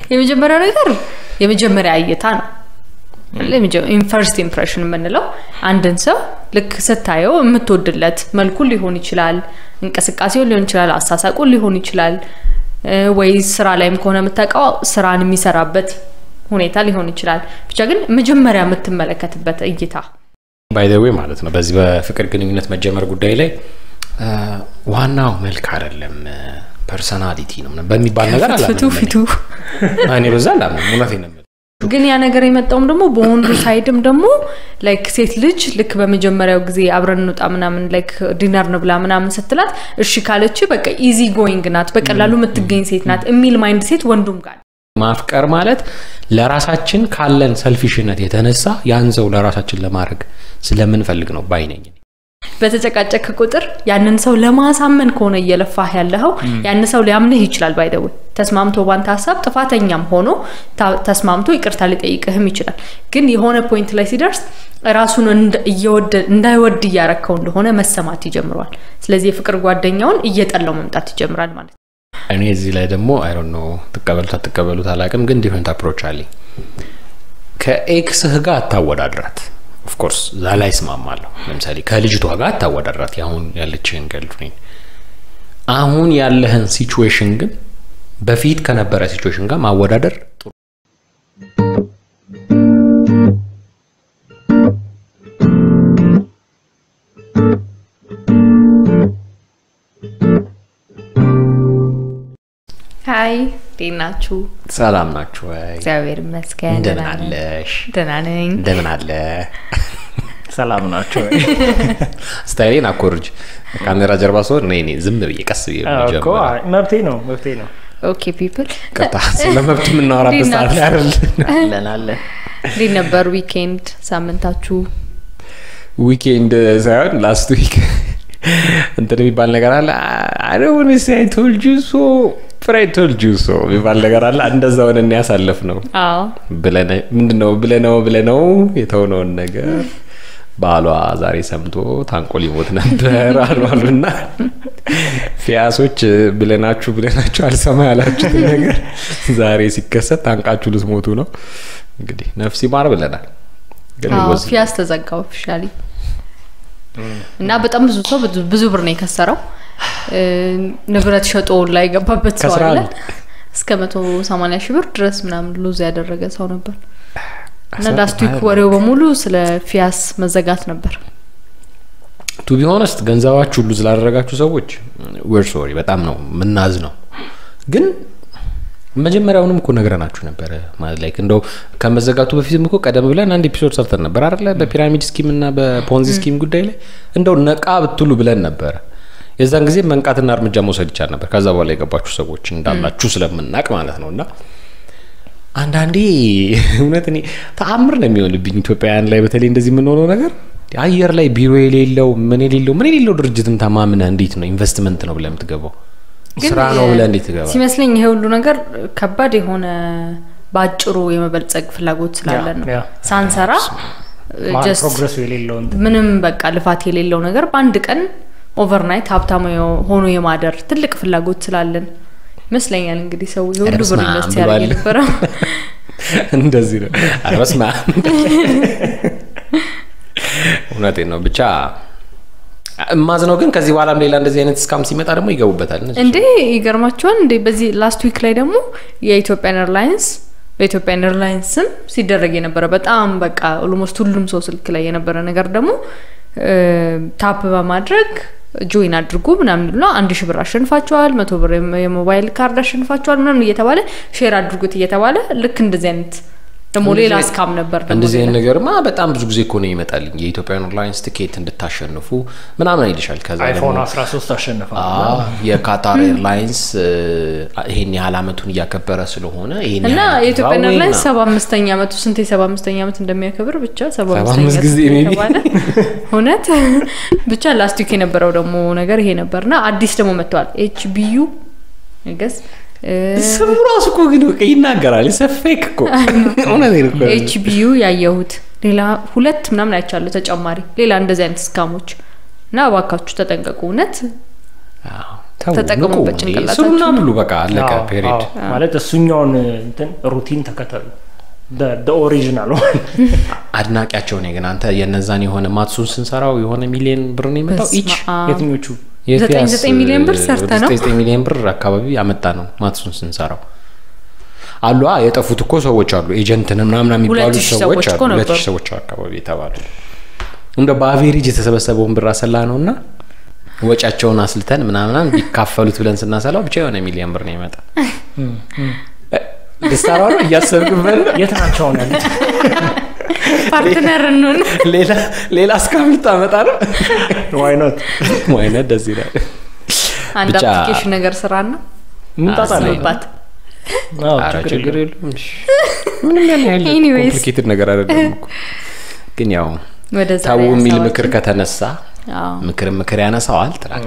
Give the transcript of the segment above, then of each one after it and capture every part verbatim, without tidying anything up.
የመጀመሪያው ነገር የመጀመሪያ እይታ ነው ለምጀው ኢን ፈርስት ኢምፕሬሽን ምንለው አንድን ሰው ልክ ስታየው የምትወድለት መልኩ ሊሆን ይችላል እንቅስቃሴው ሊሆን ይችላል አሳሳቁ ሊሆን ይችላል ወይ ስራ ላይም ከሆነ የምታውቀው ስራን የሚሰራበት ሁኔታ ሊሆን ይችላል ብቻ ግን መጀመሪያ የምትመለከትበት እይታ ባይ ዘ ዌይ ማለት ነው በዚህ በፍቅር ግንኙነት መጀመር ጉዳይ ላይ ዋናው መልክ አይደለም ፐርሰናሊቲ ነው በሚባል ነገር አላለም ፍቱ እኔ በዛላ ሙላቴ ነው ግን ያ ነገር የመጣውም ደግሞ በወንዱ ሳይድም ደግሞ ላይክ ሴት ልጅ ልክ በመጀመሪያው ጊዜ አብረን እንውጣ ምናምን ላይክ ዲነር ነው ብላ ምናምን ስትላት እሺ ካለች በቃ ኢዚ ጎይንግ ናት በቀላሉ የምትገኝ ሴት ናት የሚል ማይንድ ሴት ወንዱም ጋር ማፍቀር ማለት ለራሳችን ካለን ሰልፊሽነት የተነሳ ያን ሰው ለራሳችን ለማድረግ ስለምንፈልግ ነው ባይነኝ በተጨቃጨቀ ቁጥር ያንን ሰው ለማሳመን ከሆነ እየለፋህ ያለው ያን ሰው ሊያምንህ ይችላል ባይደው ተስማምቶ ባንተ ሐሳብ ጥፋተኛም ሆኖ ተስማምቶ ይቅርታ ሊጠይቅህም ይችላል ግን የሆነ ፖይንት ላይ ሲደርስ ራሱን እየወደ እንዳይወድ ያረከው እንደሆነ መሰማት ይጀምራል ስለዚህ የፍቅር ጓደኛውን እየጠላው መምጣት ይጀምራል ማለት ነው እኔ እዚህ ላይ ደግሞ አይ ዶንት ኖ ተቀበሉት ተቀበሉት አላቅም ግን ዲፈረንት አፕሮች አለኝ ከኤክስህ ጋር አታወዳድራት of course ዛላይ ስማማለሁ ለምሳሌ ከልጅቷ ጋር አታወዳድራት ያሁን ያለችህን girlfriend አሁን ያለህን ሲቹዌሽን ግን በፊት ከነበረ ሲቹዌሽን ጋር ማወዳደር ጥሩ ሃይ ዲናቹ ሰላም ናችሁ ወይ እግዚአብሔር ይመስገን እንደምን አለሽ ደህና ነኝ እንደምን አለ ሰላም ናችሁ ወይ ስታይሌን አኮርጅ ካሜራ ጀርባ ሰው ነኝ ነኝ ዝም ብዬ ቀስ ብዬ ጀምራ እኮ መብቴ ነው መብቴ ነው ኦኬ ፒፕል ቀጣ ስለመብት ምን እናወራበት ሰዓት አይደል ለናለ ዲ ነበር ዊኬንድ ሳምንታችሁ ዊኬንድ ሳይሆን ላስት ዊክ እንትን የሚባል ነገር አለ I don't want to say I told you so but I told you so የሚባል ነገር አለ እንደዛው ነው ያሳለፍ ነው አዎ ብለና ምንድነው ብለናው ብለናው የተውነው ነገር ባሏ ዛሬ ሰምቶ ታንቆ ሊሞት ነበር አሉና ፊያሶች ብለናችሁ ብለናችሁ አልሰማ ያላችሁት ነገር ዛሬ ሲከሰት ታንቃችሁ ልትሞቱ ነው እንግዲህ ነፍስ ይማር ብለናል ግን ወዝ ፊያስ ተዘጋው ኦፊሻሊ እና በጣም ብዙ ሰው ብዙ ብር ነው የከሰረው ንብረት ሸጦ ላይ ገባበት ሰው አለ እስከ መቶ ሰማንያ ሺህ ብር ድረስ ምናምን ሉዝ ያደረገ ሰው ነበር እና ዳስቲክ ወሬው በሙሉ ስለ ፊያስ መዘጋት ነበር to be honest ገንዘባችሁ ሉዝ ላደረጋችሁ ሰዎች we're sorry በጣም ነው ምናዝ ነው ግን መጀመሪያውንም እኮ ነገራናችሁ ነበር ማለት ላይክ እንደው ከመዘጋቱ በፊትም እኮ ቀደም ብለን አንድ ኤፒሶድ ሰርተን ነበር አይደል በፒራሚድ ስኪም እና በፖንዚ ስኪም ጉዳይ ላይ እንደው ነቃ ብትሉ ብለን ነበር የዛን ጊዜ መንቃትና እርምጃ መውሰድ ይቻል ነበር ከዛ በኋላ የገባችሁ ሰዎች እንዳላችሁ ስለምናቅ ማለት ነውና አንዳንዴ እውነት እኔ ተአምር ነው የሚሆንብኝ ኢትዮጵያውያን ላይ በተለይ እንደዚህ ምን ሆኖ ነገር አየር ላይ ቢሮ የሌለው ምን የሌለው ምን የሌለው ድርጅትን ተማምነ እንዴት ነው ኢንቨስትመንት ነው ብለህ የምትገባው ስራ ነው ብለህ እንዴት ትገባ ሲመስለኝ ይሄ ሁሉ ነገር ከባድ የሆነ ባጭሩ የመበልጸግ ፍላጎት ስላለ ነው ሳንሰራ ጀስት ፕሮግረስ የሌለው ምንም በቃ ልፋት የሌለው ነገር በአንድ ቀን ኦቨርናይት ሀብታም ሆኖ የማደር ትልቅ ፍላጎት ስላለን መስለኛል እንግዲህ ሰው ሁሉ ብር ኢንቨስት ያደርግ ነበር እንደዚህ ነው አረስማ እውነቴ ነው ብቻ ማዝነው ግን ከዚህ በኋላም ሌላ እንደዚህ አይነት ስካም ሲመጣ ደግሞ ይገቡበታል እንዴ ይገርማችኋል እንዴ በዚህ ላስት ዊክ ላይ ደግሞ የኢትዮጵያን ኤርላይንስ በኢትዮጵያን ኤርላይንስ ስም ሲደረግ የነበረ በጣም በቃ ኦልሞስት ሁሉም ሰው ስልክ ላይ የነበረ ነገር ደግሞ ታፕ በማድረግ ጆይን አድርጉ ምናምን ነው አንድ ሺህ ብር አሸንፋቸዋል መቶ ብር የሞባይል ካርድ አሸንፋቸዋል ምናምን እየተባለ ሼር አድርጉት እየተባለ ልክ እንደዚህ አይነት ደሞ ሌላ ስካም ነበር ደሞ እንደዚህ ነገርማ በጣም ብዙ ጊዜ እኮ ነው ይመጣልኝ የኢትዮጵያን ኤርላይንስ ቲኬት እንድታሸንፉ ምናምን አይልሻል ከዛ አይፎን አስራ ሶስት አሸንፋለሁ አዎ የካታር ኤርላይንስ ይሄን ያህል አመቱን ያከበረ ስለሆነ ይሄን እና የኢትዮጵያን ኤርላይንስ ሰባ አምስተኛ አመቱ ስንት ሰባ አምስተኛ አመት እንደሚያከብር ብቻ ሰባ አምስተኛ ጊዜ ተባለ ሆነት ብቻ ላስት ዊክ የነበረው ደሞ ነገር ይሄ ነበርና አዲስ ደሞ መጥቷል ኤች ቢ ዩ አይገስ ስምራስ እኮ ግን ይናገራል ሰፌክ እኮ ኦነዜ ነው ኤች ቢ ዩ ያየሁት ሌላ ሁለት ምናምን አይቻለሁ ተጨማሪ ሌላ እንደዚህ አይነት ስካሞች እና ባካችሁ ተጠንቀቁ ነት አዎ ተጠቀሙበት ጭንቅላታችሁ ስሩና ብሉ በቃ አለቀ ፔሪድ ማለት እሱኛውን እንትን ሩቲን ተከተሉ the the original one አድናቂያቸው ነኝ ግን አንተ የነዛን የሆነ ማትሱን ስንሰራው የሆነ ሚሊዮን ብር ነው የመጣው ኢች የትኞቹ ዘጠኝ ሚሊዮን ብር ሰርተ ነው ዘጠኝ ሚሊዮን ብር አካባቢ ያመጣ ነው ማትሱን ስንሰራው አሉ የጠፉት እኮ ሰዎች አሉ ኤጀንትን ምናምን የሚባሉ ሰዎች አሉ ሁለት ሺህ ሰዎች አካባቢ ተባሉ እንደ በአቬሬጅ የተሰበሰበውን ብር አሰላ ነውና ወጫቸውን አስልተን ምናምን ቢካፈሉት ብለን ስናሰላው ብቻ የሆነ ሚሊዮን ብር ነው ይመጣ ደስታራው ያሰብኩበት የትናቸው ነው ያሉት ፓርትነር ነው ሌላ ሌላ ስካም ታመጣ ነው why not why not ደስ ይላል አንድ አፕሊኬሽን ነገር ስራና ምን ታጣለባት አዎ ችግር የለም ምንም ያን ያህል ኮምፕሊኬትድ ነገር አይደለም እኮ ግን ያው ታው ሚል ምክር ከተነሳ ምክር ምክር ያነሳዋል ትላለህ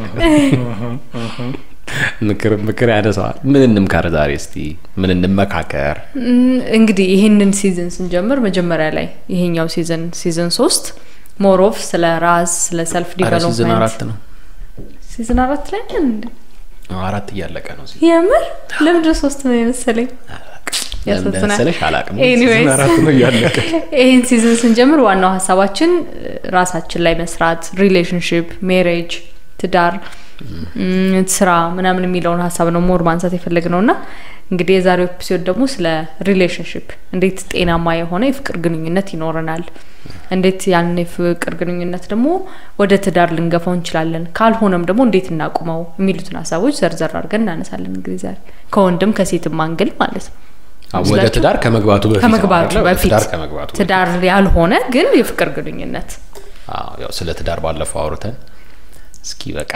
ምክር ምክር ያነሳዋል ምን እንምከር ዛሬ እስቲ ምን እንመካከር እንግዲህ ይሄንን ሲዝን ስንጀምር መጀመሪያ ላይ ይሄኛው ሲዝን ሲዝን ሶስት ሞር ኦፍ ስለ ራስ ስለ ሰልፍ ዲቨሎፕመንት ሲዝን አራት ነው ሲዝን አራት ላይ እንዴ አራት እያለቀ ነው ሲዝን የምር ለምን ሶስት ነው የመሰለኝ ያሰሰነሽ አላቅም ሲዝን አራት ነው እያለቀ ይሄን ሲዝን ስንጀምር ዋናው ሐሳባችን ራሳችን ላይ መስራት ሪሌሽንሺፕ ሜሬጅ ትዳር ስራ ምናምን የሚለውን ሐሳብ ነው ሞር ማንሳት የፈለግነውና እንግዲህ የዛሬው ኤፒሶድ ደግሞ ስለ ሪሌሽንሺፕ እንዴት ጤናማ የሆነ የፍቅር ግንኙነት ይኖርናል እንዴት ያን የፍቅር ግንኙነት ደግሞ ወደ ትዳር ልንገፋው እንችላለን ካልሆነም ደግሞ እንዴት እናቁመው የሚሉትን ሐሳቦች ዘርዘር አድርገን እናነሳለን እንግዲህ ዛሬ ከወንድም ከሴትም አንግል ማለት ነው ወደ ትዳር ከመግባቱ በፊት ከመግባቱ በፊት ትዳር ከመግባቱ ትዳር ያልሆነ ግን የፍቅር ግንኙነት አዎ ያው ስለ ትዳር ባለፈው አውርተን እስኪ በቃ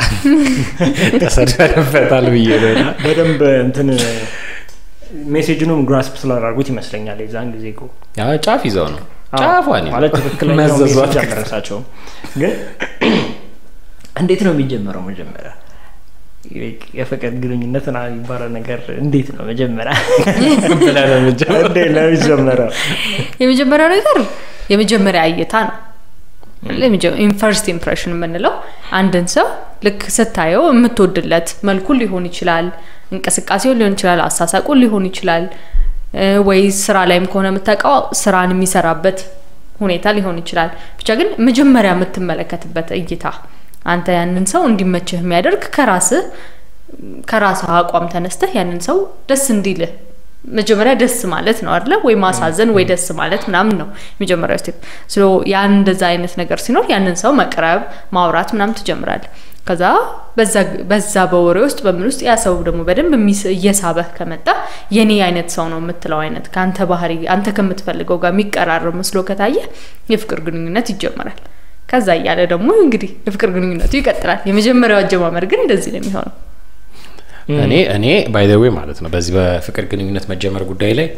ተሰደፈታል ብዬና በደንብ እንትን ሜሴጁንም ግራስፕ ስላደረጉት ይመስለኛል የዛን ጊዜ እኮ ያ ጫፍ ይዘው ነው ጫፏን ማለት ትክክለኛው ሜሴጅ አደረሳቸው ግን እንዴት ነው የሚጀምረው መጀመሪያ የፍቅር ግንኙነት እና ይባላል ነገር እንዴት ነው መጀመሪያ ብላ ነው መጀመሪያ እንዴት ነው የሚጀምረው የመጀመሪያው ነገር የመጀመሪያ እይታ ነው ለምጀው ኢን ፈርስት ኢምፕሬሽን ምንለው አንድን ሰው ልክ ስታየው የምትወድለት መልኩ ሊሆን ይችላል እንቅስቃሴው ሊሆን ይችላል አሳሳቁ ሊሆን ይችላል ወይ ስራ ላይም ከሆነ የምታውቀው ስራን የሚሰራበት ሁኔታ ሊሆን ይችላል ብቻ ግን መጀመሪያ የምትመለከትበት እይታ አንተ ያንን ሰው እንዲመችህ የሚያደርግ ከራስህ ከራስህ አቋም ተነስተህ ያንን ሰው ደስ እንዲልህ መጀመሪያ ደስ ማለት ነው አይደለ ወይ ማሳዘን ወይ ደስ ማለት ምናምን ነው መጀመሪያው ስቴፕ ሶ ያን እንደዛ አይነት ነገር ሲኖር ያንን ሰው መቅረብ ማውራት ምናምን ትጀምራለህ ከዛ በዛ በዛ በወሬ ውስጥ በምን ውስጥ ያ ሰው ደግሞ በደንብ እየሳበህ ከመጣ የኔ አይነት ሰው ነው የምትለው አይነት ካንተ ባህሪ አንተ ከምትፈልገው ጋር የሚቀራረብ መስሎ ከታየ የፍቅር ግንኙነት ይጀምራል ከዛ ያለ ደግሞ እንግዲህ የፍቅር ግንኙነቱ ይቀጥላል የመጀመሪያው አጀማመር ግን እንደዚህ ነው የሚሆነው እኔ እኔ ባይ ዘ ዌይ ማለት ነው በዚህ በፍቅር ግንኙነት መጀመር ጉዳይ ላይ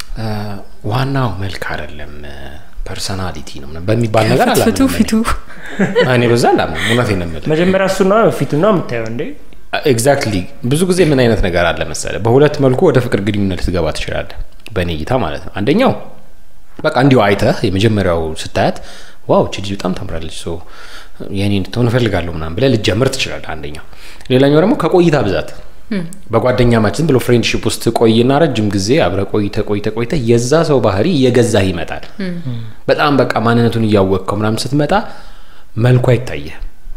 ዋናው መልክ አይደለም ፐርሰናሊቲ ነው በሚባል ነገር አላለም ፍቱ ፍቱ እኔ በዛላ እውነቴን ነው የምልህ መጀመሪያ እሱ ነው ፊቱ ነው የምታየው እንዴ ኤግዛክትሊ ብዙ ጊዜ ምን አይነት ነገር አለ መሰለህ በሁለት መልኩ ወደ ፍቅር ግንኙነት ትገባ ትችላለህ በእኔ እይታ ማለት ነው አንደኛው በቃ እንዲው አይተህ የመጀመሪያው ስታያት ዋው እቺ በጣም ታምራለች ሶ የኔ እንድትሆን እፈልጋለሁ ምናምን ብለህ ልጀምር ትችላለህ አንደኛው ሌላኛው ደግሞ ከቆይታ ብዛት በጓደኛ ማችን ብሎ ፍሬንድሺፕ ውስጥ ቆይና ረጅም ጊዜ አብረ ቆይተ ቆይተ ቆይተ የዛ ሰው ባህሪ እየገዛህ ይመጣል በጣም በቃ ማንነቱን እያወቅከው ምናምን ስትመጣ መልኩ አይታየህ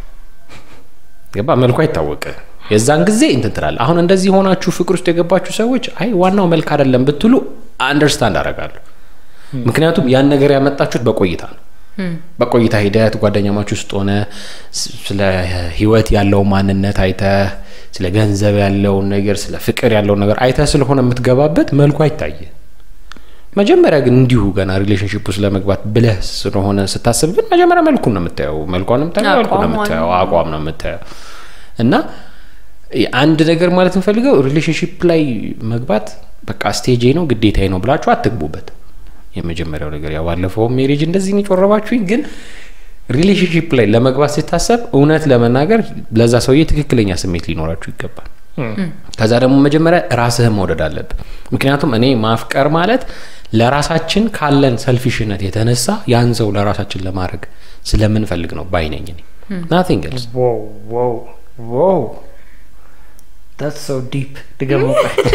ገባ መልኩ አይታወቀ የዛን ጊዜ እንትን ትላለህ አሁን እንደዚህ ሆናችሁ ፍቅር ውስጥ የገባችሁ ሰዎች አይ ዋናው መልክ አይደለም ብትሉ አንደርስታንድ አደርጋለሁ ምክንያቱም ያን ነገር ያመጣችሁት በቆይታ ነው በቆይታ ሂደት ጓደኛማችሁ ውስጥ ሆነ ስለ ህይወት ያለው ማንነት አይተ ስለ ገንዘብ ያለው ነገር ስለ ፍቅር ያለው ነገር አይተ ስለሆነ የምትገባበት መልኩ አይታየ መጀመሪያ ግን እንዲሁ ገና ሪሌሽንሺፕ ውስጥ ለመግባት ብለህ ስለሆነ ስታስብ ግን መጀመሪያ መልኩን ነው የምታየው መልኩን ነው የምታየው መልኩን ነው የምታየው አቋም ነው የምታየው እና አንድ ነገር ማለት እንፈልገው ሪሌሽንሺፕ ላይ መግባት በቃ ስቴጅ ነው ግዴታዬ ነው ብላችሁ አትግቡበት የመጀመሪያው ነገር ያው ባለፈው ሜሬጅ እንደዚህ ነው ጮረባችሁኝ ግን ሪሌሽንሺፕ ላይ ለመግባት ሲታሰብ እውነት ለመናገር ለዛ ሰውዬ ትክክለኛ ስሜት ሊኖራችሁ ይገባል ከዛ ደግሞ መጀመሪያ ራስህን መውደድ አለብህ ምክንያቱም እኔ ማፍቀር ማለት ለራሳችን ካለን ሰልፊሽነት የተነሳ ያን ሰው ለራሳችን ለማድረግ ስለምን ፈልግ ነው ባይነኝ እኔ nothing else wow wow wow that's so deep ድገሙ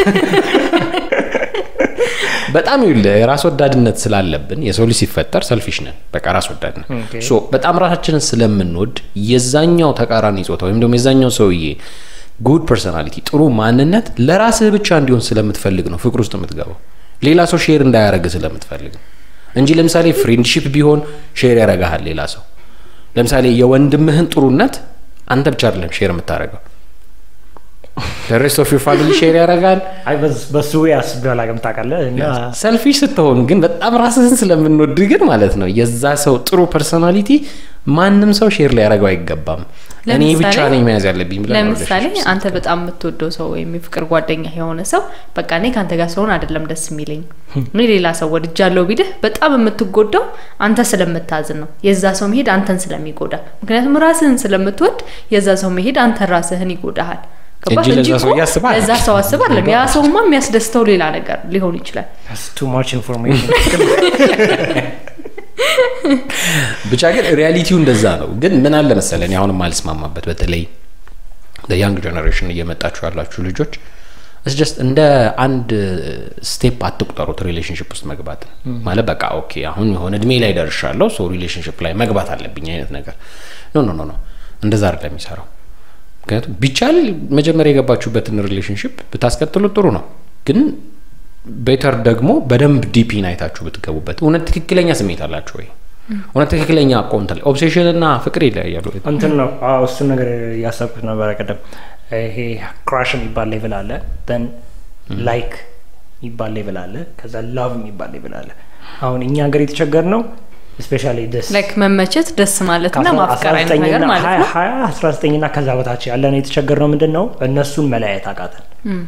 በጣም ይል ራስ ወዳድነት ስላለብን የሰው ልጅ ሲፈጠር ሰልፊሽ ነን በቃ ራስ ወዳድነት ሶ በጣም ራሳችንን ስለምንወድ የዛኛው ተቃራኒ ጾታ ወይም ደግሞ የዛኛው ሰውዬ good personality ጥሩ ማንነት ለራስህ ብቻ እንዲሆን ስለምትፈልግ ነው ፍቅር ውስጥ የምትገባው ሌላ ሰው ሼር እንዳያረግ ስለምትፈልግ እንጂ ለምሳሌ ፍሬንድሺፕ ቢሆን ሼር ያረጋሃል ሌላ ሰው ለምሳሌ የወንድምህን ጥሩነት አንተ ብቻ አይደለም ሼር የምታረጋው the rest of your family share ያረጋል አይ በሱ ያስብላል አገም ታውቃለህ እና ሰልፊሽ ስትሆን ግን በጣም ራስህን ስለምንወድ ግን ማለት ነው የዛ ሰው ጥሩ ፐርሰናሊቲ ማንንም ሰው ሼር ላይ ያረጋው አይገባም እኔ ብቻ ነኝ መያዝ ያለብኝ ብለህ ለምሳሌ አንተ በጣም የምትወደው ሰው ወይም የፍቅር ጓደኛ የሆነ ሰው በቃ እኔ ካንተ ጋር ስለሆነ አይደለም ደስ የሚለኝ እኔ ሌላ ሰው ወድጃለሁ ቢልህ በጣም የምትጎዳው አንተ ስለምታዝን ነው የዛ ሰው መሄድ አንተን ስለሚጎዳ ምክንያቱም ራስህን ስለምትወድ የዛ ሰው መሄድ አንተ ራስህን ይጎዳሃል እንጂ ለዛ ሰው ያስባል ለዛ ሰው አስባል ለሚያ ሰውማ የሚያስደስተው ሌላ ነገር ሊሆን ይችላል that's too much information ብቻ ግን ሪያሊቲው እንደዛ ነው ግን ምን አለ መሰለኝ አሁን ማልስማማበት በተለይ the young generation እየመጣችሁ ያላችሁ ልጆች it's just እንደ አንድ ስቴፕ አትቁጠሩት ሪሌሽንሺፕ ውስጥ መግባት ማለት በቃ ኦኬ አሁን የሆነ እድሜ ላይ ደርሻለሁ ሶ ሪሌሽንሺፕ ላይ መግባት አለብኝ አይነት ነገር ኖ ኖ ኖ ኖ እንደዛ አይደለም የሚሰራው ምክንያቱም ቢቻል መጀመሪያ የገባችሁበትን ሪሌሽንሺፕ ብታስቀጥሉ ጥሩ ነው ግን ቤተር ደግሞ በደንብ ዲፕ ኢናይታችሁ ብትገቡበት እውነት ትክክለኛ ስሜት አላችሁ ወይ እውነት ትክክለኛ አቆንት ላይ ኦብሴሽን እና ፍቅር ይለያያሉ እንትን ነው አዎ እሱ ነገር ያሳብኩት ነበር ቀደም ይሄ ክራሽ የሚባል ሌቭል አለ then like የሚባል ሌቭል አለ ከዛ love የሚባል ሌቭል አለ አሁን እኛ ሀገር የተቸገርነው especially this like መመቸት ደስ ማለትና ማፍቀር አይነት ነገር ማለት ነው ሃያ አስራ ዘጠኝ እና ከዛ በታች ያለነው የተቸገርነው ምንድነው እነሱን መለያየት አቃተን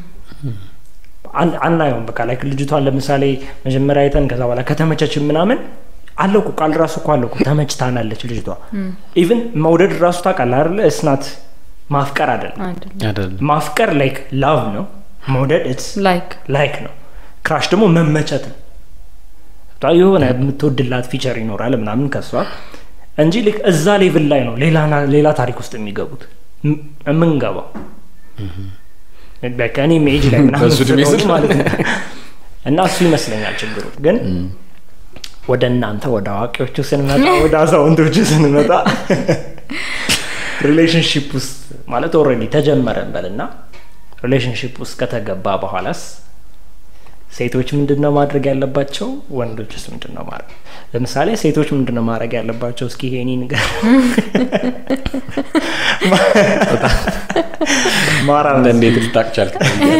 አን አናየውም በቃ like ልጅቷን ለምሳሌ መጀመሪያ አይተን ከዛ በኋላ ከተመቸችን ምናምን አለኩ ቃል ራሱ እኮ አለኩ ተመችታናለች ልጅቷ even መውደድ ራሱ ታውቃለህ አይደል it's not ማፍቀር አይደለም አይደለም ማፍቀር like love ነው መውደድ it's like like ነው ክራሽ ደግሞ መመቸት ነው ታዩና የምትወድላት ፊቸር ይኖራል ምናምን ከሷ እንጂ ልክ እዛ ሌቭል ላይ ነው ሌላ ሌላ ታሪክ ውስጥ የሚገቡት ምን ገባው በቃ እኔ ሜጅ ላይ ምናምን ማለት ነው እና እሱ ይመስለኛል ችግሩ ግን ወደ እናንተ ወደ አዋቂዎቹ ስንመጣ ወደ አዛውንቶቹ ስንመጣ ሪሌሽንሺፕ ውስጥ ማለት ኦሬዲ ተጀመረን በልና ሪሌሽንሺፕ ውስጥ ከተገባ በኋላስ ሴቶች ምንድነው ማድረግ ያለባቸው ወንዶችስ ምንድነው ማድረግ ለምሳሌ ሴቶች ምንድነው ማድረግ ያለባቸው እስኪ ሄኒ ነገር ማራ እንዴት ልታቅቻል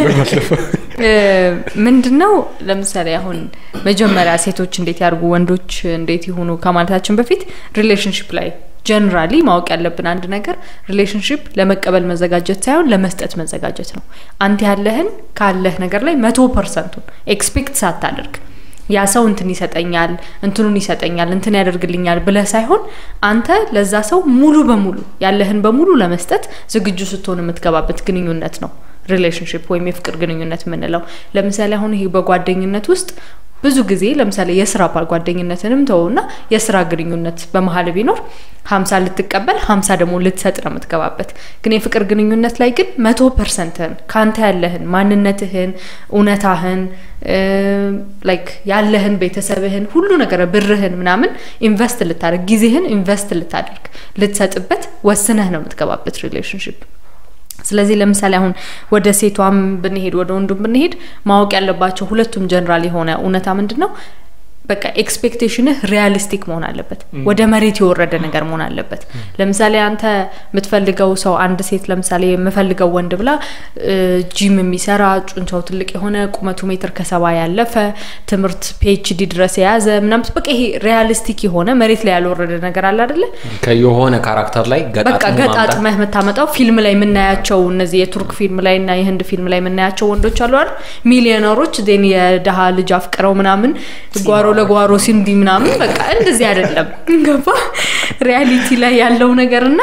ምንድነው ለምሳሌ አሁን መጀመሪያ ሴቶች እንዴት ያርጉ ወንዶች እንዴት ይሆኑ ከማለታችን በፊት ሪሌሽንሺፕ ላይ ጀነራሊ ማወቅ ያለብን አንድ ነገር ሪሌሽንሺፕ ለመቀበል መዘጋጀት ሳይሆን ለመስጠት መዘጋጀት ነው አንተ ያለህን ካለህ ነገር ላይ መቶ ፐርሰንት ኤክስፔክት ሳታደርግ ያ ሰው እንትን ይሰጠኛል እንትኑን ይሰጠኛል እንትን ያደርግልኛል ብለ ሳይሆን አንተ ለዛ ሰው ሙሉ በሙሉ ያለህን በሙሉ ለመስጠት ዝግጁ ስትሆን የምትገባበት ግንኙነት ነው ሪሌሽንሺፕ ወይም የፍቅር ግንኙነት ምንለው ለምሳሌ አሁን ይሄ በጓደኝነት ውስጥ ብዙ ጊዜ ለምሳሌ የስራ ጓደኝነትንም ተውና የስራ ግንኙነት በመሃል ቢኖር ሀምሳ ልትቀበል ሀምሳ ደግሞ ልትሰጥ ነው የምትገባበት ግን የፍቅር ግንኙነት ላይ ግን መቶ ፐርሰንት ካንተ ያለህን ማንነትህን ኡነታህን ላይክ ያለህን ቤተሰብህን ሁሉ ነገር ብርህን ምናምን ኢንቨስት ልታደርግ ጊዜህን ኢንቨስት ልታደርግ ልትሰጥበት ወስነህ ነው የምትገባበት ሪሌሽንሺፕ ስለዚህ ለምሳሌ አሁን ወደ ሴቷም ብንሄድ ወደ ወንዱም ብንሄድ ማወቅ ያለባቸው ሁለቱም ጀነራል የሆነ ኡነታ ምንድነው በቃ ኤክስፔክቴሽን ሪያሊስቲክ መሆን አለበት ወደ መሬት የወረደ ነገር መሆን አለበት ለምሳሌ አንተ የምትፈልገው ሰው አንድ ሴት ለምሳሌ የምፈልገው ወንድ ብላ ጂም የሚሰራ ጡንቻው ትልቅ የሆነ ቁመቱ ሜትር ከሰባ ያለፈ ትምርት ፒኤችዲ ድረስ የያዘ ምናምን በቃ ይሄ ሪያሊስቲክ የሆነ መሬት ላይ ያልወረደ ነገር አለ አይደለ ከየሆነ ካራክተር ላይ ገጣጣ ገጣጣ መታመጣው ፊልም ላይ የምናያቸው እነዚህ የቱርክ ፊልም ላይ እና የህንድ ፊልም ላይ የምናያቸው ወንዶች አሉ አይደል ሚሊዮነሮች ዴን የደሃ ልጅ አፍቅረው ምናምን ጓሮ ለጓሮ ሲንዲ ምናምን በቃ እንደዚህ አይደለም ገባ ሪያሊቲ ላይ ያለው ነገርና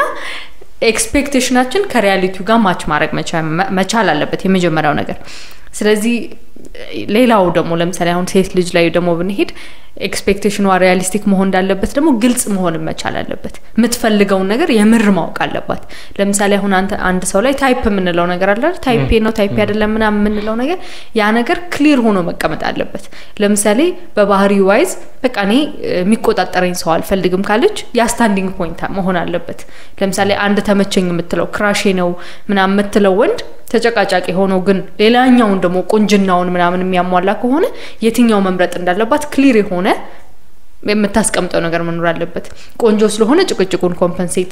ኤክስፔክቴሽናችን ከሪያሊቲው ጋር ማች ማድረግ መቻል አለበት የመጀመሪያው ነገር ስለዚህ ሌላው ደግሞ ለምሳሌ አሁን ሴት ልጅ ላይ ደግሞ ብንሄድ ኤክስፔክቴሽኗ ሪያሊስቲክ መሆን እንዳለበት ደግሞ ግልጽ መሆን መቻል አለበት የምትፈልገው ነገር የምር ማወቅ አለባት ለምሳሌ አሁን አንተ አንድ ሰው ላይ ታይፕ ምንለው ነገር አለ ታይፕ ነው ታይፕ አይደለም ምናምን ምንለው ነገር ያ ነገር ክሊር ሆኖ መቀመጥ አለበት ለምሳሌ በባህሪ ዋይዝ በቃ እኔ የሚቆጣጠረኝ ሰው አልፈልግም ካለች ያ ስታንዲንግ ፖይንት መሆን አለበት ለምሳሌ አንድ ተመቸኝ የምትለው ክራሼ ነው ምናምን የምትለው ወንድ ተጨቃጫቂ ሆኖ ግን ሌላኛውን ደግሞ ቁንጅናውን ምናምን የሚያሟላ ከሆነ የትኛው መምረጥ እንዳለባት ክሊር የሆነ የምታስቀምጠው ነገር መኖር አለበት ቆንጆ ስለሆነ ጭቅጭቁን ኮምፐንሴት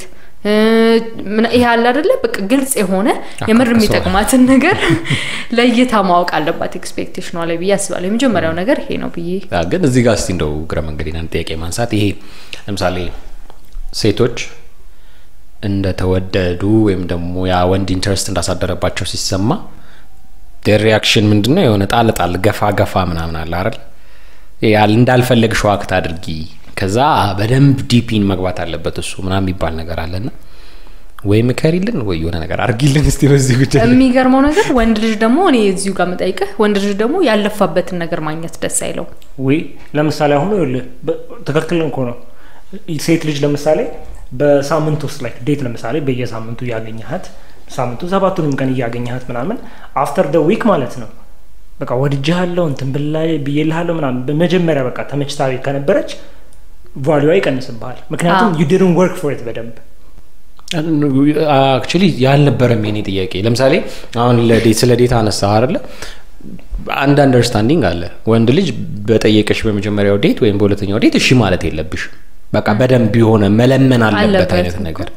ይሄ አለ አይደለ በቃ ግልጽ የሆነ የምር የሚጠቅማትን ነገር ለይታ ማወቅ አለባት ኤክስፔክቴሽኗ ላይ ቢያስባል የመጀመሪያው ነገር ይሄ ነው ብዬ ግን እዚህ ጋር እስቲ እንደው ግረ መንገዴን አንጠያቄ ማንሳት ይሄ ለምሳሌ ሴቶች እንደ ተወደዱ ወይም ደግሞ ያ ወንድ ኢንተረስት እንዳሳደረባቸው ሲሰማ their reaction ምንድነው የሆነ ጣል ጣል ገፋ ገፋ ምናምን አለ አይደል ያል እንዳልፈለግሽ ዋክት አድርጊ ከዛ በደንብ ዲፒን መግባት አለበት እሱ ምናምን ይባል ነገር አለና ወይ መከሪልን ወይ የሆነ ነገር አርጊልን እስቲ በዚህ ጉዳይ የሚገርመው ነገር ወንድ ልጅ ደግሞ እኔ እዚሁ ጋር መጣይቀህ ወንድ ልጅ ደግሞ ያለፋበትን ነገር ማግኘት ደስ አይለው ወይ ለምሳሌ አሁን ተከክልን እኮ ነው ሴት ልጅ ለምሳሌ በሳምንት ውስጥ ላይ ዴት ለምሳሌ በየሳምንቱ ያገኛት ሳምንቱ ሰባቱንም ቀን ያገኛት ምናምን አፍተር ደ ዊክ ማለት ነው በቃ ወድጄሃለሁ እንትን ብላይ ብዬልሃለሁ ምናምን በመጀመሪያ በቃ ተመችታዊ ከነበረች ቫልዩ አይቀንስብሃል ምክንያቱም you didn't work for it በደንብ actually ያልነበረም የኔ ጥያቄ ለምሳሌ አሁን ለዴት ስለ ዴት አነሳ አይደለ አንድ አንደርስታንዲንግ አለ ወንድ ልጅ በጠየቀሽ በመጀመሪያው ዴት ወይም በሁለተኛው ዴት እሺ ማለት የለብሽ በቃ በደንብ ቢሆነ መለመን አለበት አይነት ነገር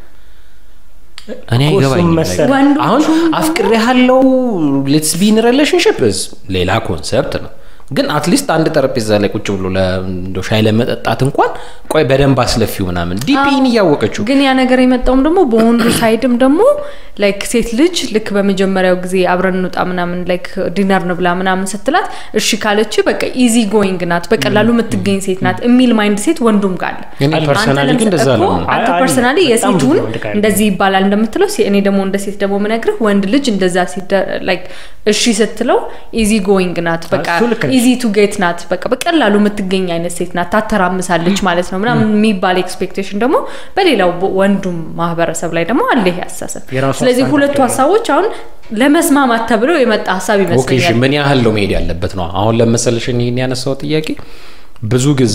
እኔ አይገባኝ አሁን አፍቅሬሃለሁ let's be in a relationship ሌላ ኮንሰፕት ነው ግን አትሊስት አንድ ጠረጴዛ ላይ ቁጭ ብሎ ለእንዶ ሻይ ለመጠጣት እንኳን ቆይ በደንብ አስለፊው ምናምን ዲፒን ያወቀችው ግን ያ ነገር የመጣውም ደግሞ በወንዱ ሳይድም ደግሞ ላይክ ሴት ልጅ ልክ በመጀመሪያው ጊዜ አብረን እንውጣ ምናምን ላይክ ዲነር ነው ብላ ምናምን ስትላት እሺ ካለች በቃ ኢዚ ጎይንግ ናት በቀላሉ የምትገኝ ሴት ናት የሚል ማይንድ ሴት ወንዱም ጋር እኔ ፐርሰናሊ ግን እንደዛ ነው አንተ ፐርሰናሊ የሴቱን እንደዚህ ይባላል እንደምትለው እኔ ደግሞ እንደ ሴት ደግሞ ምነግርህ ወንድ ልጅ እንደዛ ሲደ ላይክ እሺ ስትለው ኢዚ ጎይንግ ናት በቃ easy to get ናት በቃ በቀላሉ የምትገኝ አይነት ሴት ናት ታተራምሳለች ማለት ነው ምናምን የሚባል ኤክስፔክቴሽን ደግሞ በሌላው ወንዱም ማህበረሰብ ላይ ደግሞ አለ ያሳሰብ ስለዚህ ሁለቱ ሐሳቦች አሁን ለመስማማት ተብሎ የመጣ ሐሳብ ይመስላል ኦኬ እሺ ምን ያህል ነው መሄድ ያለበት ነው አሁን ለመሰለሽኝ ይሄን ያነሳው ጥያቄ ብዙ ጊዜ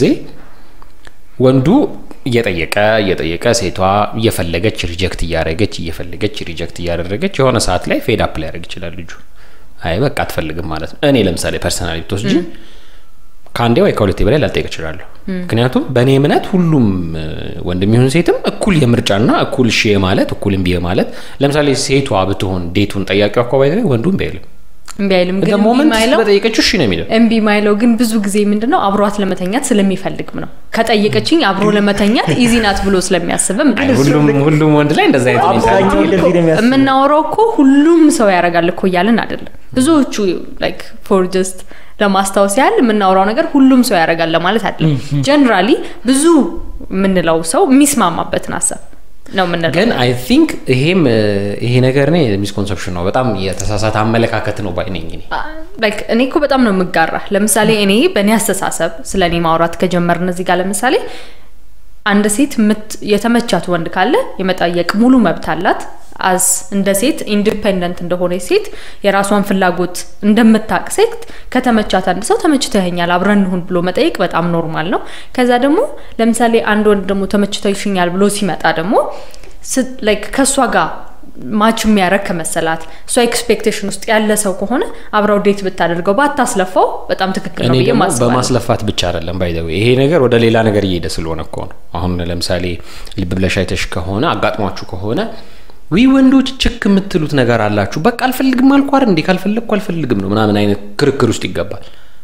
ወንዱ እየጠየቀ እየጠየቀ ሴቷ እየፈለገች ሪጀክት እያደረገች እየፈለገች ሪጀክት እያደረገች የሆነ ሰዓት ላይ ፌድ አፕ ላይ ያደርግ ይችላል ልጁ አይ በቃ አትፈልግም ማለት ነው እኔ ለምሳሌ ፐርሰናሊ ተወስጂ ካንዴ ወይ ከሁለቴ በላይ ላልጠይቅ ይችላል ምክንያቱም በእኔ እምነት ሁሉም ወንድም ይሁን ሴትም እኩል የምርጫና እኩል ሺ ማለት እኩልም ቢየ ማለት ለምሳሌ ሴቷ ብትሆን ዴቱን ጠያቂው አቋባይ ላይ ወንዱም ቢያይልም እንቢያይልም ግን ማይለው በጠየቀችው እሺ ነው የሚለው እንቢ ማይለው ግን ብዙ ጊዜ ምንድነው አብሯት ለመተኛት ስለሚፈልግም ነው ከጠየቀችኝ አብሮ ለመተኛት ኢዚ ናት ብሎ ስለሚያስብም ሁሉም ሁሉም ወንድ ላይ እንደዛ አይነት ምናወራው እኮ ሁሉም ሰው ያረጋል እኮ ያለን አይደለም ብዙዎቹ ላይክ ፎር ጀስት ለማስታወስ ያህል ምናወራው ነገር ሁሉም ሰው ያረጋል ለማለት አይደለም ጀነራሊ ብዙ ምንለው ሰው የሚስማማበት ናሰብ ነው ምንለው ግን አይ ቲንክ ይሄም ይሄ ነገር ነው ሚስኮንሰፕሽን ነው በጣም የተሳሳተ አመለካከት ነው ባይ ነኝ እኔ ላይክ እኔ እኮ በጣም ነው የምጋራ ለምሳሌ እኔ በእኔ አስተሳሰብ ስለኔ ማውራት ከጀመርን እዚህ ጋር ለምሳሌ አንድ ሴት የተመቻት ወንድ ካለ የመጣየቅ ሙሉ መብት አላት as እንደ ሴት ኢንዲፔንደንት እንደሆነ ሴት የራሷን ፍላጎት እንደምታቅ ሴት ከተመቻት አንድ ሰው ተመችተኛል አብረን እንሁን ብሎ መጠየቅ በጣም ኖርማል ነው ከዛ ደግሞ ለምሳሌ አንድ ወንድ ደግሞ ተመችተሽኛል ብሎ ሲመጣ ደግሞ ላይክ ከሷ ጋር ማች የሚያረክ ከመሰላት ሷ ኤክስፔክቴሽን ውስጥ ያለ ሰው ከሆነ አብራው ዴት ብታደርገው ባታስለፈው በጣም ትክክል ነው በየማስፋት በማስለፋት ብቻ አይደለም ባይዘው ይሄ ነገር ወደ ሌላ ነገር እየሄደ ስለሆነ እኮ ነው አሁን ለምሳሌ ልብ ብለሽ አይተሽ ከሆነ አጋጥሟችሁ ከሆነ ዊ ወንዶች ችክ የምትሉት ነገር አላችሁ በቃ አልፈልግም አልኩ አይደል እንዴ ካልፈለግኩ አልፈልግም ነው ምናምን አይነት ክርክር ውስጥ ይገባል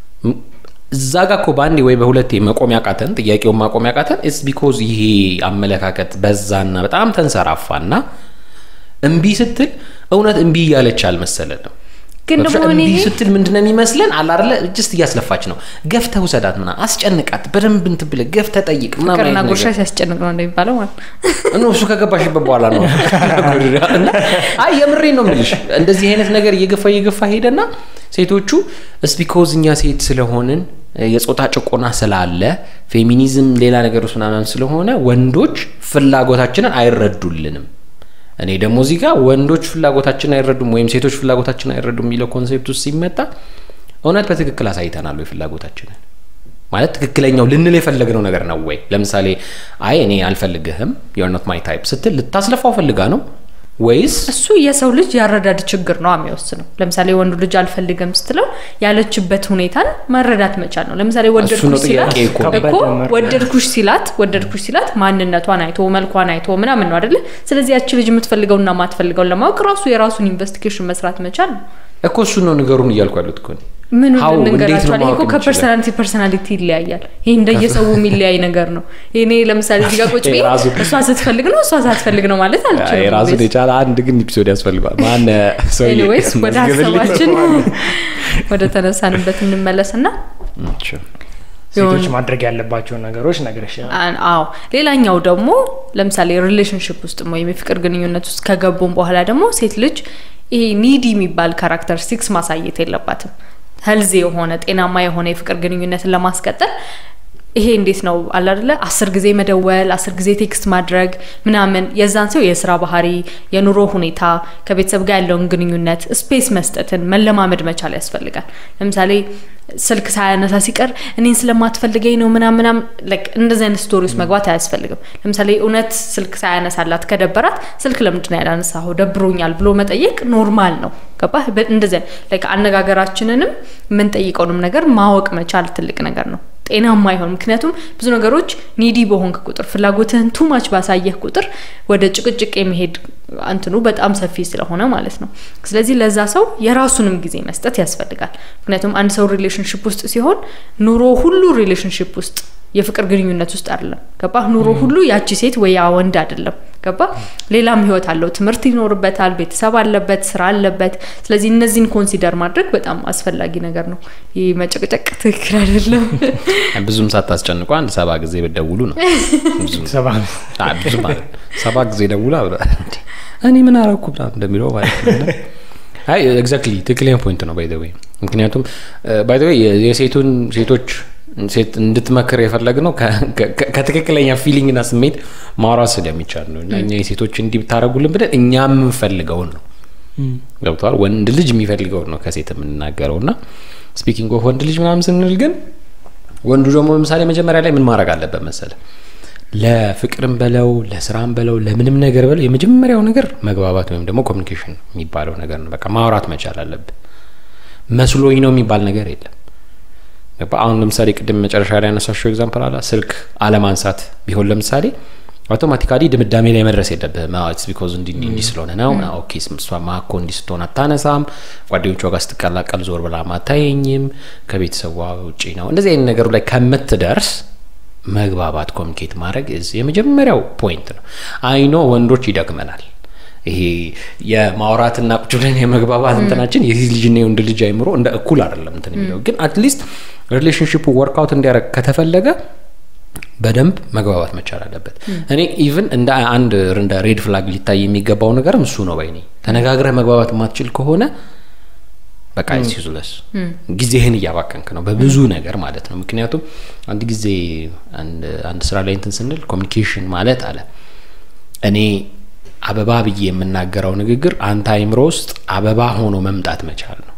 እዛ ጋር እኮ ባንዴ ወይ በሁለቴ መቆም ያቃተን ጥያቄው ማቆም ያቃተን ኢትስ ቢኮዝ ይሄ አመለካከት በዛና በጣም ተንሰራፋና እንቢ ስትል እውነት እንቢ ያለች አልመሰለንም ግን ደግሞ እኔ ስትል ምንድነው የሚመስለን አለ አይደለ ጀስት እያስለፋች ነው ገፍተው ሰዳት ምና አስጨንቃት በደንብ እንት ብለ ገፍተ ጠይቅ ምናምን ከርና ጉርሻ ሲያስጨንቅ ነው እንደሚባለው ማለት ነው እሱ ከገባሽበት በኋላ ነው አይ የምሬ ነው ምልሽ እንደዚህ አይነት ነገር እየገፋ እየገፋ ሄደና ሴቶቹ እስ ቢኮዝ እኛ ሴት ስለሆንን የጾታ ጭቆና ስላለ ፌሚኒዝም ሌላ ነገር ውስጥ ምናምን ስለሆነ ወንዶች ፍላጎታችንን አይረዱልንም እኔ ደግሞ እዚህ ጋር ወንዶች ፍላጎታችንን አይረዱም ወይም ሴቶች ፍላጎታችንን አይረዱም የሚለው ኮንሴፕት ውስጥ ሲመጣ እውነት በትክክል አሳይተናል ወይ ፍላጎታችንን ማለት ትክክለኛው ልንል የፈለግነው ነገር ነው ወይ ለምሳሌ አይ እኔ አልፈልግህም you are not my type ስትል ልታስለፋው ፈልጋ ነው ወይስ እሱ የሰው ልጅ ያረዳድ ችግር ነው የሚወስነው ለምሳሌ ወንዱ ልጅ አልፈልግም ስትለው ያለችበት ሁኔታን መረዳት መቻል ነው ለምሳሌ ወደድኩሽ ሲላት እኮ ወደድኩሽ ሲላት ወደድኩሽ ሲላት ማንነቷን አይቶ መልኳን አይቶ ምናምን ነው አይደል ስለዚህ ያቺ ልጅ የምትፈልገውና ማትፈልገው ለማወቅ ራሱ የራሱን ኢንቨስቲጌሽን መስራት መቻል ነው እኮ እሱ ነው ነገሩን እያልኩ ያሉት እኮ ምን እንደነገራቸው እኮ ከፐርሰናሊቲ ፐርሰናሊቲ ይለያያል ይሄ እንደየሰው የሚለያይ ነገር ነው እኔ ለምሳሌ እዚህ ጋር ቁጭ ብዬ እሷ ስትፈልግ ነው እሷ ሳትፈልግ ነው ማለት አልችልም አይ ራሱ የቻለ አንድ ግን ኤፒሶድ ያስፈልጋል ማን ሰው ኤኒዌይስ ወደ ሀሳባችን ወደ ተነሳንበት እንመለስና ሴቶች ማድረግ ያለባቸው ነገሮች ነገርሻል አዎ ሌላኛው ደግሞ ለምሳሌ ሪሌሽንሺፕ ውስጥ ወይ የፍቅር ግንኙነት ውስጥ ከገቡን በኋላ ደግሞ ሴት ልጅ ይሄ ኒዲ የሚባል ካራክተሪስቲክስ ማሳየት የለባትም ሄልዚ የሆነ ጤናማ የሆነ የፍቅር ግንኙነትን ለማስቀጠል ይሄ እንዴት ነው አለ አይደለ አስር ጊዜ መደወል አስር ጊዜ ቴክስት ማድረግ ምናምን የዛን ሰው የሥራ ባህሪ የኑሮ ሁኔታ ከቤተሰብ ጋር ያለውን ግንኙነት ስፔስ መስጠትን መለማመድ መቻል ያስፈልጋል ለምሳሌ ስልክ ሳያነሳ ሲቀር እኔን ስለማትፈልገኝ ነው ምናምን ምናምን ላይክ እንደዚህ አይነት ስቶሪስ መግባት አያስፈልግም ለምሳሌ እውነት ስልክ ሳያነሳላት ከደበራት ስልክ ለምንድን ነው ያላነሳው ደብሮኛል ብሎ መጠየቅ ኖርማል ነው ገባህ እንደዚህ ላይክ አነጋገራችንንም ምን ጠይቀውንም ነገር ማወቅ መቻል ትልቅ ነገር ነው ጤናማ ይሆን ምክንያቱም ብዙ ነገሮች ኒዲ በሆንክ ቁጥር ፍላጎትህን ቱ ማች ባሳየህ ቁጥር ወደ ጭቅጭቅ የሚሄድ አንተኑ በጣም ሰፊ ስለሆነ ማለት ነው ስለዚህ ለዛ ሰው የራሱንም ጊዜ መስጠት ያስፈልጋል ምክንያቱም አንድ ሰው ሪሌሽንሺፕ ውስጥ ሲሆን ኑሮ ሁሉ ሪሌሽንሺፕ ውስጥ የፍቅር ግንኙነት ውስጥ አይደለም ገባህ ኑሮ ሁሉ ያቺ ሴት ወይ ያ ወንድ አይደለም ገባ ሌላም ህይወት አለው ትምርት ይኖርበታል ቤተሰብ አለበት ስራ አለበት ስለዚህ እነዚህን ኮንሲደር ማድረግ በጣም አስፈላጊ ነገር ነው ይሄ መጨቅጨቅ ትክክል አይደለም ብዙም ሳታስጨንቁ አንድ ሰባ ጊዜ በደውሉ ነው ብዙም ሰባ አይ ብዙ ማለት ሰባ ጊዜ ደውላ እንዴ እኔ ምን አረኩ ብላ እንደሚለው ማለት ነው አይ ኤግዛክትሊ ትክክለኛ ፖይንት ነው ባይ ዘ ዌይ ምክንያቱም ባይ ዘ ዌይ የሴቱን ሴቶች ሴት እንድትመከር የፈለግነው ከትክክለኛ ፊሊንግ እና ስሜት ማውራት ስለሚቻል ነው እና እኛ የሴቶች እንዲታረጉልን ብለን እኛም እንፈልገው ነው ገብቷል ወንድ ልጅ የሚፈልገው ነው ከሴት የምንናገረውና ስፒኪንግ ኦፍ ወንድ ልጅ ምናምን ስንል ግን ወንዱ ደግሞ ለምሳሌ መጀመሪያ ላይ ምን ማድረግ አለበት መሰለ ለፍቅርም በለው ለስራም በለው ለምንም ነገር በለው የመጀመሪያው ነገር መግባባት ወይም ደግሞ ኮሙኒኬሽን የሚባለው ነገር ነው በቃ ማውራት መቻል አለበት መስሎኝ ነው የሚባል ነገር የለም አሁን ለምሳሌ ቅድም መጨረሻ ላይ ያነሳሽው ኤግዛምፕል አለ ስልክ አለማንሳት ቢሆን ለምሳሌ አውቶማቲካሊ ድምዳሜ ላይ መድረስ የለብህም it's because እንዲ እንዲ ስለሆነ ነው ኦኬ ስምሷ ማኮ እንዲ ስትሆን አታነሳም ጓደኞቿ ጋር ስትቀላቀል ዞር ብላ ማታየኝም ከቤተሰቧ ውጪ ነው እንደዚህ አይነት ነገር ላይ ከምትደርስ መግባባት ኮሙኒኬት ማድረግ እዚህ የመጀመሪያው ፖይንት ነው አይ ኖ ወንዶች ይደክመናል ይሄ የማውራትና ቁጭ ብለን የመግባባት እንትናችን የዚህ ልጅ ነው እንደ ልጅ አይምሮ እንደ እኩል አይደለም እንትን የሚለው ግን at least ሪሌሽንሺፑ ወርክ አውት እንዲያረግ ከተፈለገ በደንብ መግባባት መቻል አለበት እኔ ኢቭን እንደ አንድ እንደ ሬድ ፍላግ ሊታይ የሚገባው ነገር እሱ ነው ባይኔ ተነጋግረህ መግባባት ማትችል ከሆነ በቃ ይሱለስ ጊዜህን ያባከንክ ነው በብዙ ነገር ማለት ነው ምክንያቱም አንድ ጊዜ አንድ አንድ ስራ ላይ እንትን ስንል ኮሙኒኬሽን ማለት አለ እኔ አበባ ብዬ የምናገረው ንግግር አንተ አይምሮ ውስጥ አበባ ሆኖ መምጣት መቻል ነው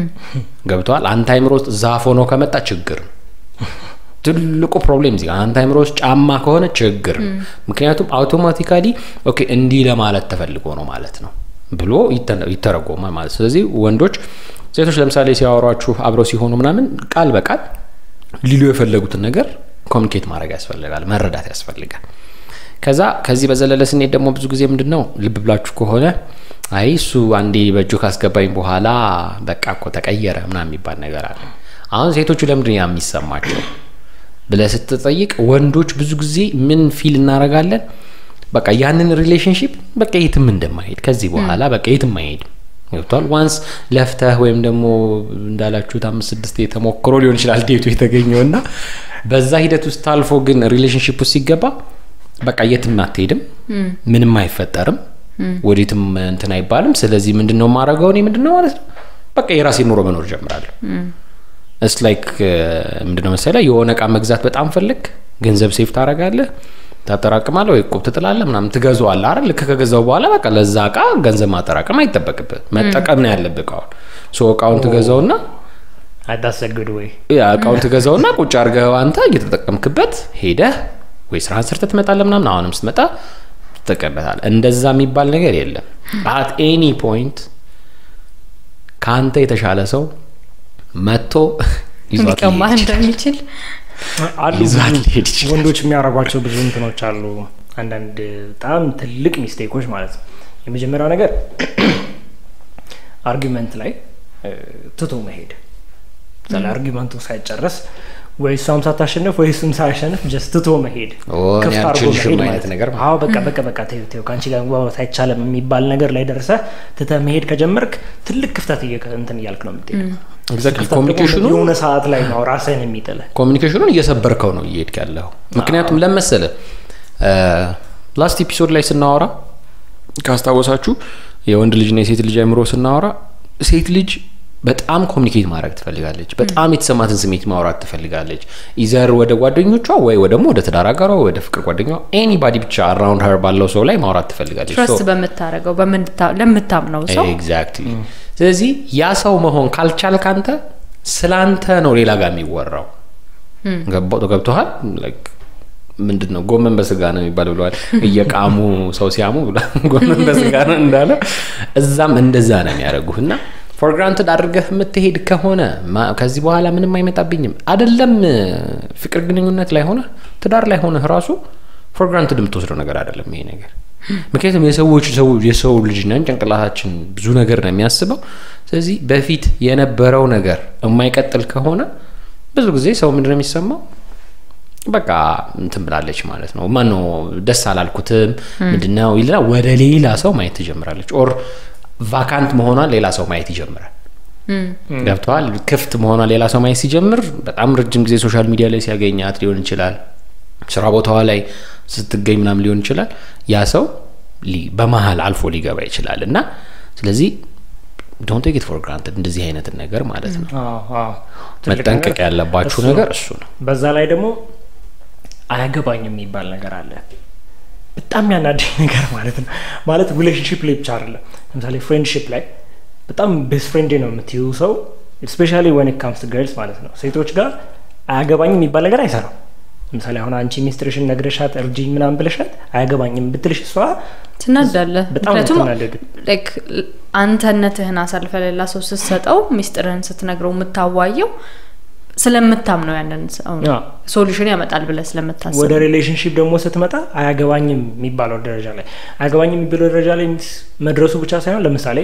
ገብቷል አንተ አይምሮ ውስጥ ዛፍ ሆኖ ከመጣ ችግር ትልቁ ፕሮብሌም እዚህ አንተ አይምሮ ውስጥ ጫማ ከሆነ ችግር ምክንያቱም አውቶማቲካሊ ኦኬ እንዲ ለማለት ተፈልጎ ነው ማለት ነው ብሎ ይተረጎማል ማለት ስለዚህ ወንዶች ሴቶች ለምሳሌ ሲያወሯችሁ አብረው ሲሆኑ ምናምን ቃል በቃል ሊሉ የፈለጉትን ነገር ኮሙኒኬት ማድረግ ያስፈልጋል መረዳት ያስፈልጋል ከዛ ከዚህ በዘለለ ስንሄድ ደግሞ ብዙ ጊዜ ምንድነው ልብ ብላችሁ ከሆነ አይ እሱ አንዴ በእጁ ካስገባኝ በኋላ በቃ እኮ ተቀየረ ምናምን የሚባል ነገር አለ አሁን ሴቶቹ ለምንድን ነው የሚሰማቸው ብለህ ስትጠይቅ ወንዶች ብዙ ጊዜ ምን ፊል እናረጋለን በቃ ያንን ሪሌሽንሺፕ በቃ የትም እንደማይሄድ ከዚህ በኋላ በቃ የትም አይሄድም ይወጣል ዋንስ ለፍተህ ወይም ደግሞ እንዳላችሁት አምስት ስድስት የተሞክሮ ሊሆን ይችላል ዴቱ የተገኘውና በዛ ሂደት ውስጥ ታልፎ ግን ሪሌሽንሺፕ ውስጥ ሲገባ በቃ የትም አትሄድም ምንም አይፈጠርም ወዲትም እንትን አይባልም ስለዚህ ምንድነው ማረጋው እኔ ምንድነው ማለት ነው በቃ የራሴ ኑሮ መኖር ጀምራለሁ it's like ምንድነው መሰለህ የሆነ ዕቃ መግዛት በጣም ፈልክ ገንዘብ ሴፍ ታረጋለህ ታጠራቅማለህ ወይ ቆብ ትጥላለህ ምናምን ትገዛዋለህ አይደል ልክ ከገዛው በኋላ በቃ ለዛ ዕቃ ገንዘብ ማጠራቀም አይተበቅብህ መጠቀም ነው ያለብህ ዕቃውን ሶ ዕቃውን ትገዛውና that's a good way ያ ዕቃውን ትገዛውና ቁጭ አድርገው አንተ እየተጠቀምክበት ሄደህ ወይ ስራህን ሰርተህ ትመጣለህ ምናምን አሁንም ስትመጣ ተቀበታል እንደዛ የሚባል ነገር የለም at any point ካንተ የተሻለ ሰው መጥቶ ይዟት እንደሚችል አሉ ወንዶች የሚያረጋቸው ብዙ እንትኖች አሉ አንዳንድ በጣም ትልቅ ሚስቴኮች ማለት ነው የመጀመሪያው ነገር አርጊመንት ላይ ትቶ መሄድ ዘላ አርጊመንቱ ሳይጨርስ ወይ እሷም ሳታሸንፍ ወይ እሱም ሳያሸንፍ ጀስት ትቶ መሄድ ከፍታርጎ ማለት ነገር አዎ በቃ በቃ በቃ ተይው ካንቺ ጋር መግባባት አይቻልም የሚባል ነገር ላይ ደርሰህ ትተህ መሄድ ከጀመርክ ትልቅ ክፍተት እንትን እያልክ ነው የምትሄደው ኤግዛክትሊ ኮሙኒኬሽኑ የሆነ ሰዓት ላይ ነው ራስህን የሚጥልህ ኮሙኒኬሽኑን እየሰበርከው ነው እየሄድክ ያለው ምክንያቱም ለምሳሌ ላስት ኤፒሶድ ላይ ስናወራ ካስታወሳችሁ የወንድ ልጅና የሴት ልጅ አይምሮ ስናወራ ሴት ልጅ በጣም ኮሙኒኬት ማድረግ ትፈልጋለች በጣም የተሰማትን ስሜት ማውራት ትፈልጋለች ኢዘር ወደ ጓደኞቿ ወይ ወደሞ ወደ ትዳር አጋሯ ወይ ወደ ፍቅር ጓደኛዋ ኤኒባዲ ብቻ አራውንድ ሄር ባለው ሰው ላይ ማውራት ትፈልጋለች ትረስት በመታረገው በመንታ ለምታምነው ሰው ኤግዛክትሊ ስለዚህ ያ ሰው መሆን ካልቻልክ አንተ ስላንተ ነው ሌላ ጋር የሚወራው ገባው ገብቶሃል ላይክ ምንድነው ጎመን በስጋ ነው የሚባለው ብለዋል እየቃሙ ሰው ሲያሙ ብሏል ጎመን በስጋ ነው እንዳለ እዛም እንደዛ ነው የሚያደርጉህና for granted አድርገህ የምትሄድ ከሆነ ከዚህ በኋላ ምንም አይመጣብኝም አይደለም ፍቅር ግንኙነት ላይ ሆነ ትዳር ላይ ሆነ ራሱ for granted የምትወስደው ነገር አይደለም ይሄ ነገር ምክንያቱም የሰዎች ሰው የሰው ልጅ ነን ጭንቅላታችን ብዙ ነገር ነው የሚያስበው ስለዚህ በፊት የነበረው ነገር የማይቀጥል ከሆነ ብዙ ጊዜ ሰው ምንድነው የሚሰማው በቃ እንትን ብላለች ማለት ነው ማን ነው ደስ አላልኩትም ምንድነው ይላል ወደ ሌላ ሰው ማየት ትጀምራለች ኦር ቫካንት መሆኗን ሌላ ሰው ማየት ይጀምራል ገብቷል ክፍት መሆኗን ሌላ ሰው ማየት ሲጀምር በጣም ረጅም ጊዜ ሶሻል ሚዲያ ላይ ሲያገኛት ሊሆን ይችላል ስራ ቦታዋ ላይ ስትገኝ ምናም ሊሆን ይችላል ያ ሰው በመሃል አልፎ ሊገባ ይችላል እና ስለዚህ don't take it for granted እንደዚህ አይነት ነገር ማለት ነው አዎ አዎ መጠንቀቅ ያለባችሁ ነገር እሱ ነው በዛ ላይ ደግሞ አያገባኝም የሚባል ነገር አለ በጣም ያናደኝ ነገር ማለት ነው ማለት ሪሌሽንሺፕ ላይ ብቻ አይደለም ለምሳሌ ፍሬንድሺፕ ላይ በጣም ቤስት ፍሬንድ ነው የምትይው ሰው especially when it comes to girls ማለት ነው ሴቶች ጋር አያገባኝም የሚባል ነገር አይሰራም ለምሳሌ አሁን አንቺ ሚስትርሽን ነግረሻት እርጂኝ ምናምን ብለሻት አያገባኝም ብትልሽ እሷ ትናዳለህ ምክንያቱም ላይክ አንተነትህን አሳልፈ ለላ ሰው ስትሰጠው ሚስጥርህን ስትነግረው የምታዋየው ስለምታምነው ያንን ሶሉሽን ያመጣል ብለህ ስለምታስብ ወደ ሪሌሽንሺፕ ደግሞ ስትመጣ አያገባኝም የሚባለው ደረጃ ላይ አያገባኝም የሚባለው ደረጃ ላይ መድረሱ ብቻ ሳይሆን ለምሳሌ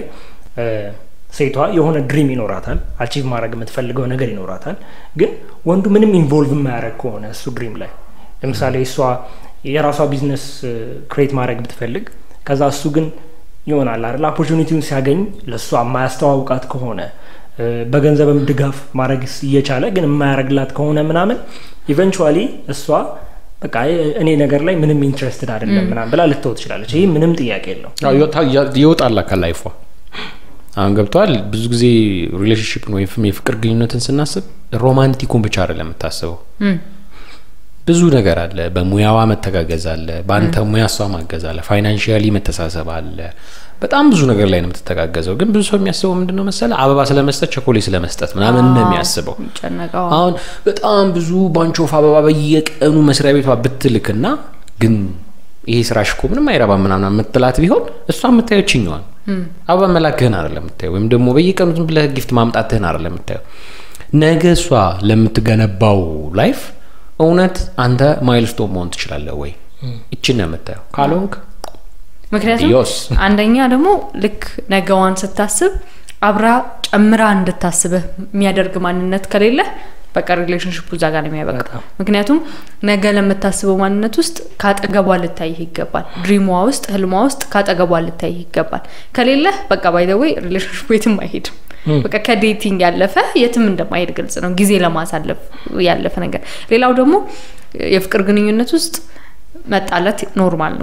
ሴቷ የሆነ ድሪም ይኖራታል አቺቭ ማድረግ የምትፈልገው ነገር ይኖራታል ግን ወንዱ ምንም ኢንቮልቭ የማያደርግ ከሆነ እሱ ድሪም ላይ ለምሳሌ እሷ የራሷ ቢዝነስ ክሬት ማድረግ ብትፈልግ ከዛ እሱ ግን ይሆናል አይደል ኦፖርቹኒቲውን ሲያገኝ ለሷ የማያስተዋውቃት ከሆነ በገንዘብም ድጋፍ ማድረግ እየቻለ ግን የማያረግላት ከሆነ ምናምን ኢቨንቹዋሊ እሷ በቃ እኔ ነገር ላይ ምንም ኢንትረስትድ አይደለም ምናምን ብላ ልትተው ትችላለች ይሄ ምንም ጥያቄ የለውም አዎ ይወጣል ከላይፏ አሁን ገብቷል ብዙ ጊዜ ሪሌሽንሺፕ ነው የፍቅር ግንኙነትን ስናስብ ሮማንቲኩን ብቻ አይደለም የምታስበው ብዙ ነገር አለ በሙያዋ መተጋገዝ አለ ባንተ ሙያ እሷ ማገዝ አለ ፋይናንሻሊ መተሳሰብ አለ በጣም ብዙ ነገር ላይ ነው የምትተጋገዘው ግን ብዙ ሰው የሚያስበው ምንድነው መሰለ አበባ ስለመስጠት ቸኮሌት ስለመስጠት ምናምን ነው የሚያስበው አሁን በጣም ብዙ ባንች ኦፍ አበባ በየቀኑ መስሪያ ቤቷ ብትልክና ግን ይሄ ስራሽ እኮ ምንም አይረባ ምናምን የምትላት ቢሆን እሷ የምታየው ችኛዋን አበባ መላክህን አይደለም የምታየው ወይም ደግሞ በየቀኑ ዝም ብለህ ጊፍት ማምጣትህን አይደለም የምታየው ነገ እሷ ለምትገነባው ላይፍ እውነት አንተ ማይልስቶን መሆን ትችላለህ ወይ እቺ ነው የምታየው ካልሆንክ ምክንያቱም አንደኛ ደግሞ ልክ ነገዋን ስታስብ አብራ ጨምራ እንድታስበህ የሚያደርግ ማንነት ከሌለ በቃ ሪሌሽንሺፑ ዛጋ ነው የሚያበቃው ምክንያቱም ነገ ለምታስበው ማንነት ውስጥ ካጠገቧ ልታይ ይገባል ድሪሟ ውስጥ ህልሟ ውስጥ ካጠገቧ ልታይ ይገባል ከሌለ በቃ ባይ ዘ ዌይ ሪሌሽንሺፑ የትም አይሄድም በቃ ከዴቲንግ ያለፈ የትም እንደማይሄድ ግልጽ ነው ጊዜ ለማሳለፍ ያለፈ ነገር ሌላው ደግሞ የፍቅር ግንኙነት ውስጥ መጣላት ኖርማል ነው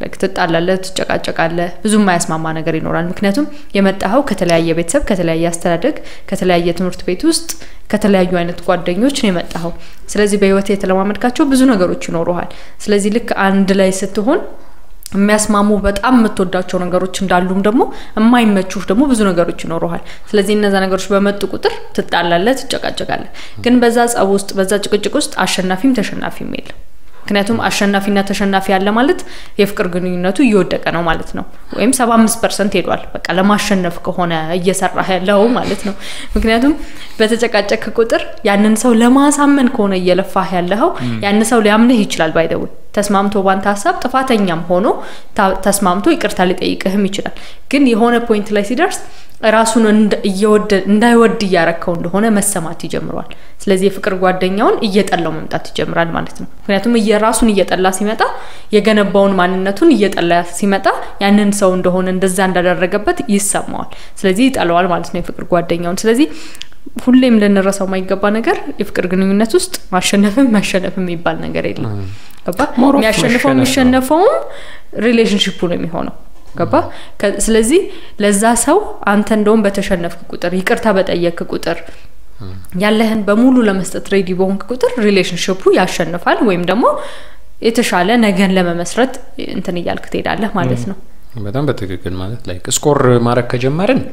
like ትጣላለህ ትጨቃጨቃለህ ብዙ የማያስማማ ነገር ይኖራል ምክንያቱም የመጣው ከተለያየ ቤተሰብ ከተለያየ አስተዳደግ ከተለያየ ትምህርት ቤት ውስጥ ከተለያዩ አይነት ጓደኞች ነው የመጣው ስለዚህ በህይወት የተለማመድካቸው ብዙ ነገሮች ይኖሩሃል ስለዚህ ልክ አንድ ላይ ስትሆን የሚያስማሙ በጣም የምትወዳቸው ነገሮች እንዳሉም ደግሞ የማይመቹህ ደግሞ ብዙ ነገሮች ይኖሩሃል ስለዚህ እነዛ ነገሮች በመጡ ቁጥር ትጣላለህ ትጨቃጨቃለህ ግን በዛ ጻው ውስጥ በዛ ጭቅጭቅ ውስጥ አሸናፊም ተሸናፊም የለም ምክንያቱም አሸናፊና ተሸናፊ ያለ ማለት የፍቅር ግንኙነቱ እየወደቀ ነው ማለት ነው ወይም ሰባ አምስት ፐርሰንት ሄዷል በቃ ለማሸነፍ ከሆነ እየሰራህ ያለው ማለት ነው ምክንያቱም በተጨቃጨቀ ቁጥር ያንን ሰው ለማሳመን ከሆነ እየለፋህ ያለው ያን ሰው ሊያምንህ ይችላል ባይደው ተስማምቶ ባንተ ሐሳብ ጥፋተኛም ሆኖ ተስማምቶ ይቅርታ ሊጠይቅህም ይችላል ግን የሆነ ፖይንት ላይ ሲደርስ ራሱን እየወደ እንዳይወድ ያረከው እንደሆነ መሰማት ይጀምራል ስለዚህ የፍቅር ጓደኛውን እየጠላው መምጣት ይጀምራል ማለት ነው ምክንያቱም እየራሱን እየጠላ ሲመጣ የገነባውን ማንነቱን እየጠላ ሲመጣ ያንን ሰው እንደሆነ እንደዛ እንዳደረገበት ይሰማዋል ስለዚህ ይጠላዋል ማለት ነው የፍቅር ጓደኛውን ስለዚህ ሁሌም ለነራሳው ማይገባ ነገር የፍቅር ግንኙነት ውስጥ ማሸነፍም ማሸነፍም ይባል ነገር የለም ገባ የሚያሸንፈው የሚሸነፈው ሪሌሽንሺፑ ነው የሚሆነው ገባ ስለዚህ ለዛ ሰው አንተ እንደውም በተሸነፍክ ቁጥር ይቅርታ በጠየቅክ ቁጥር ያለህን በሙሉ ለመስጠት ሬዲ በሆንክ ቁጥር ሪሌሽንሺፑ ያሸንፋል ወይም ደግሞ የተሻለ ነገን ለመመስረት እንትን ይያልክ ትሄዳለህ ማለት ነው በጣም በትክክል ማለት ላይክ ስኮር ማረክ ከጀመርን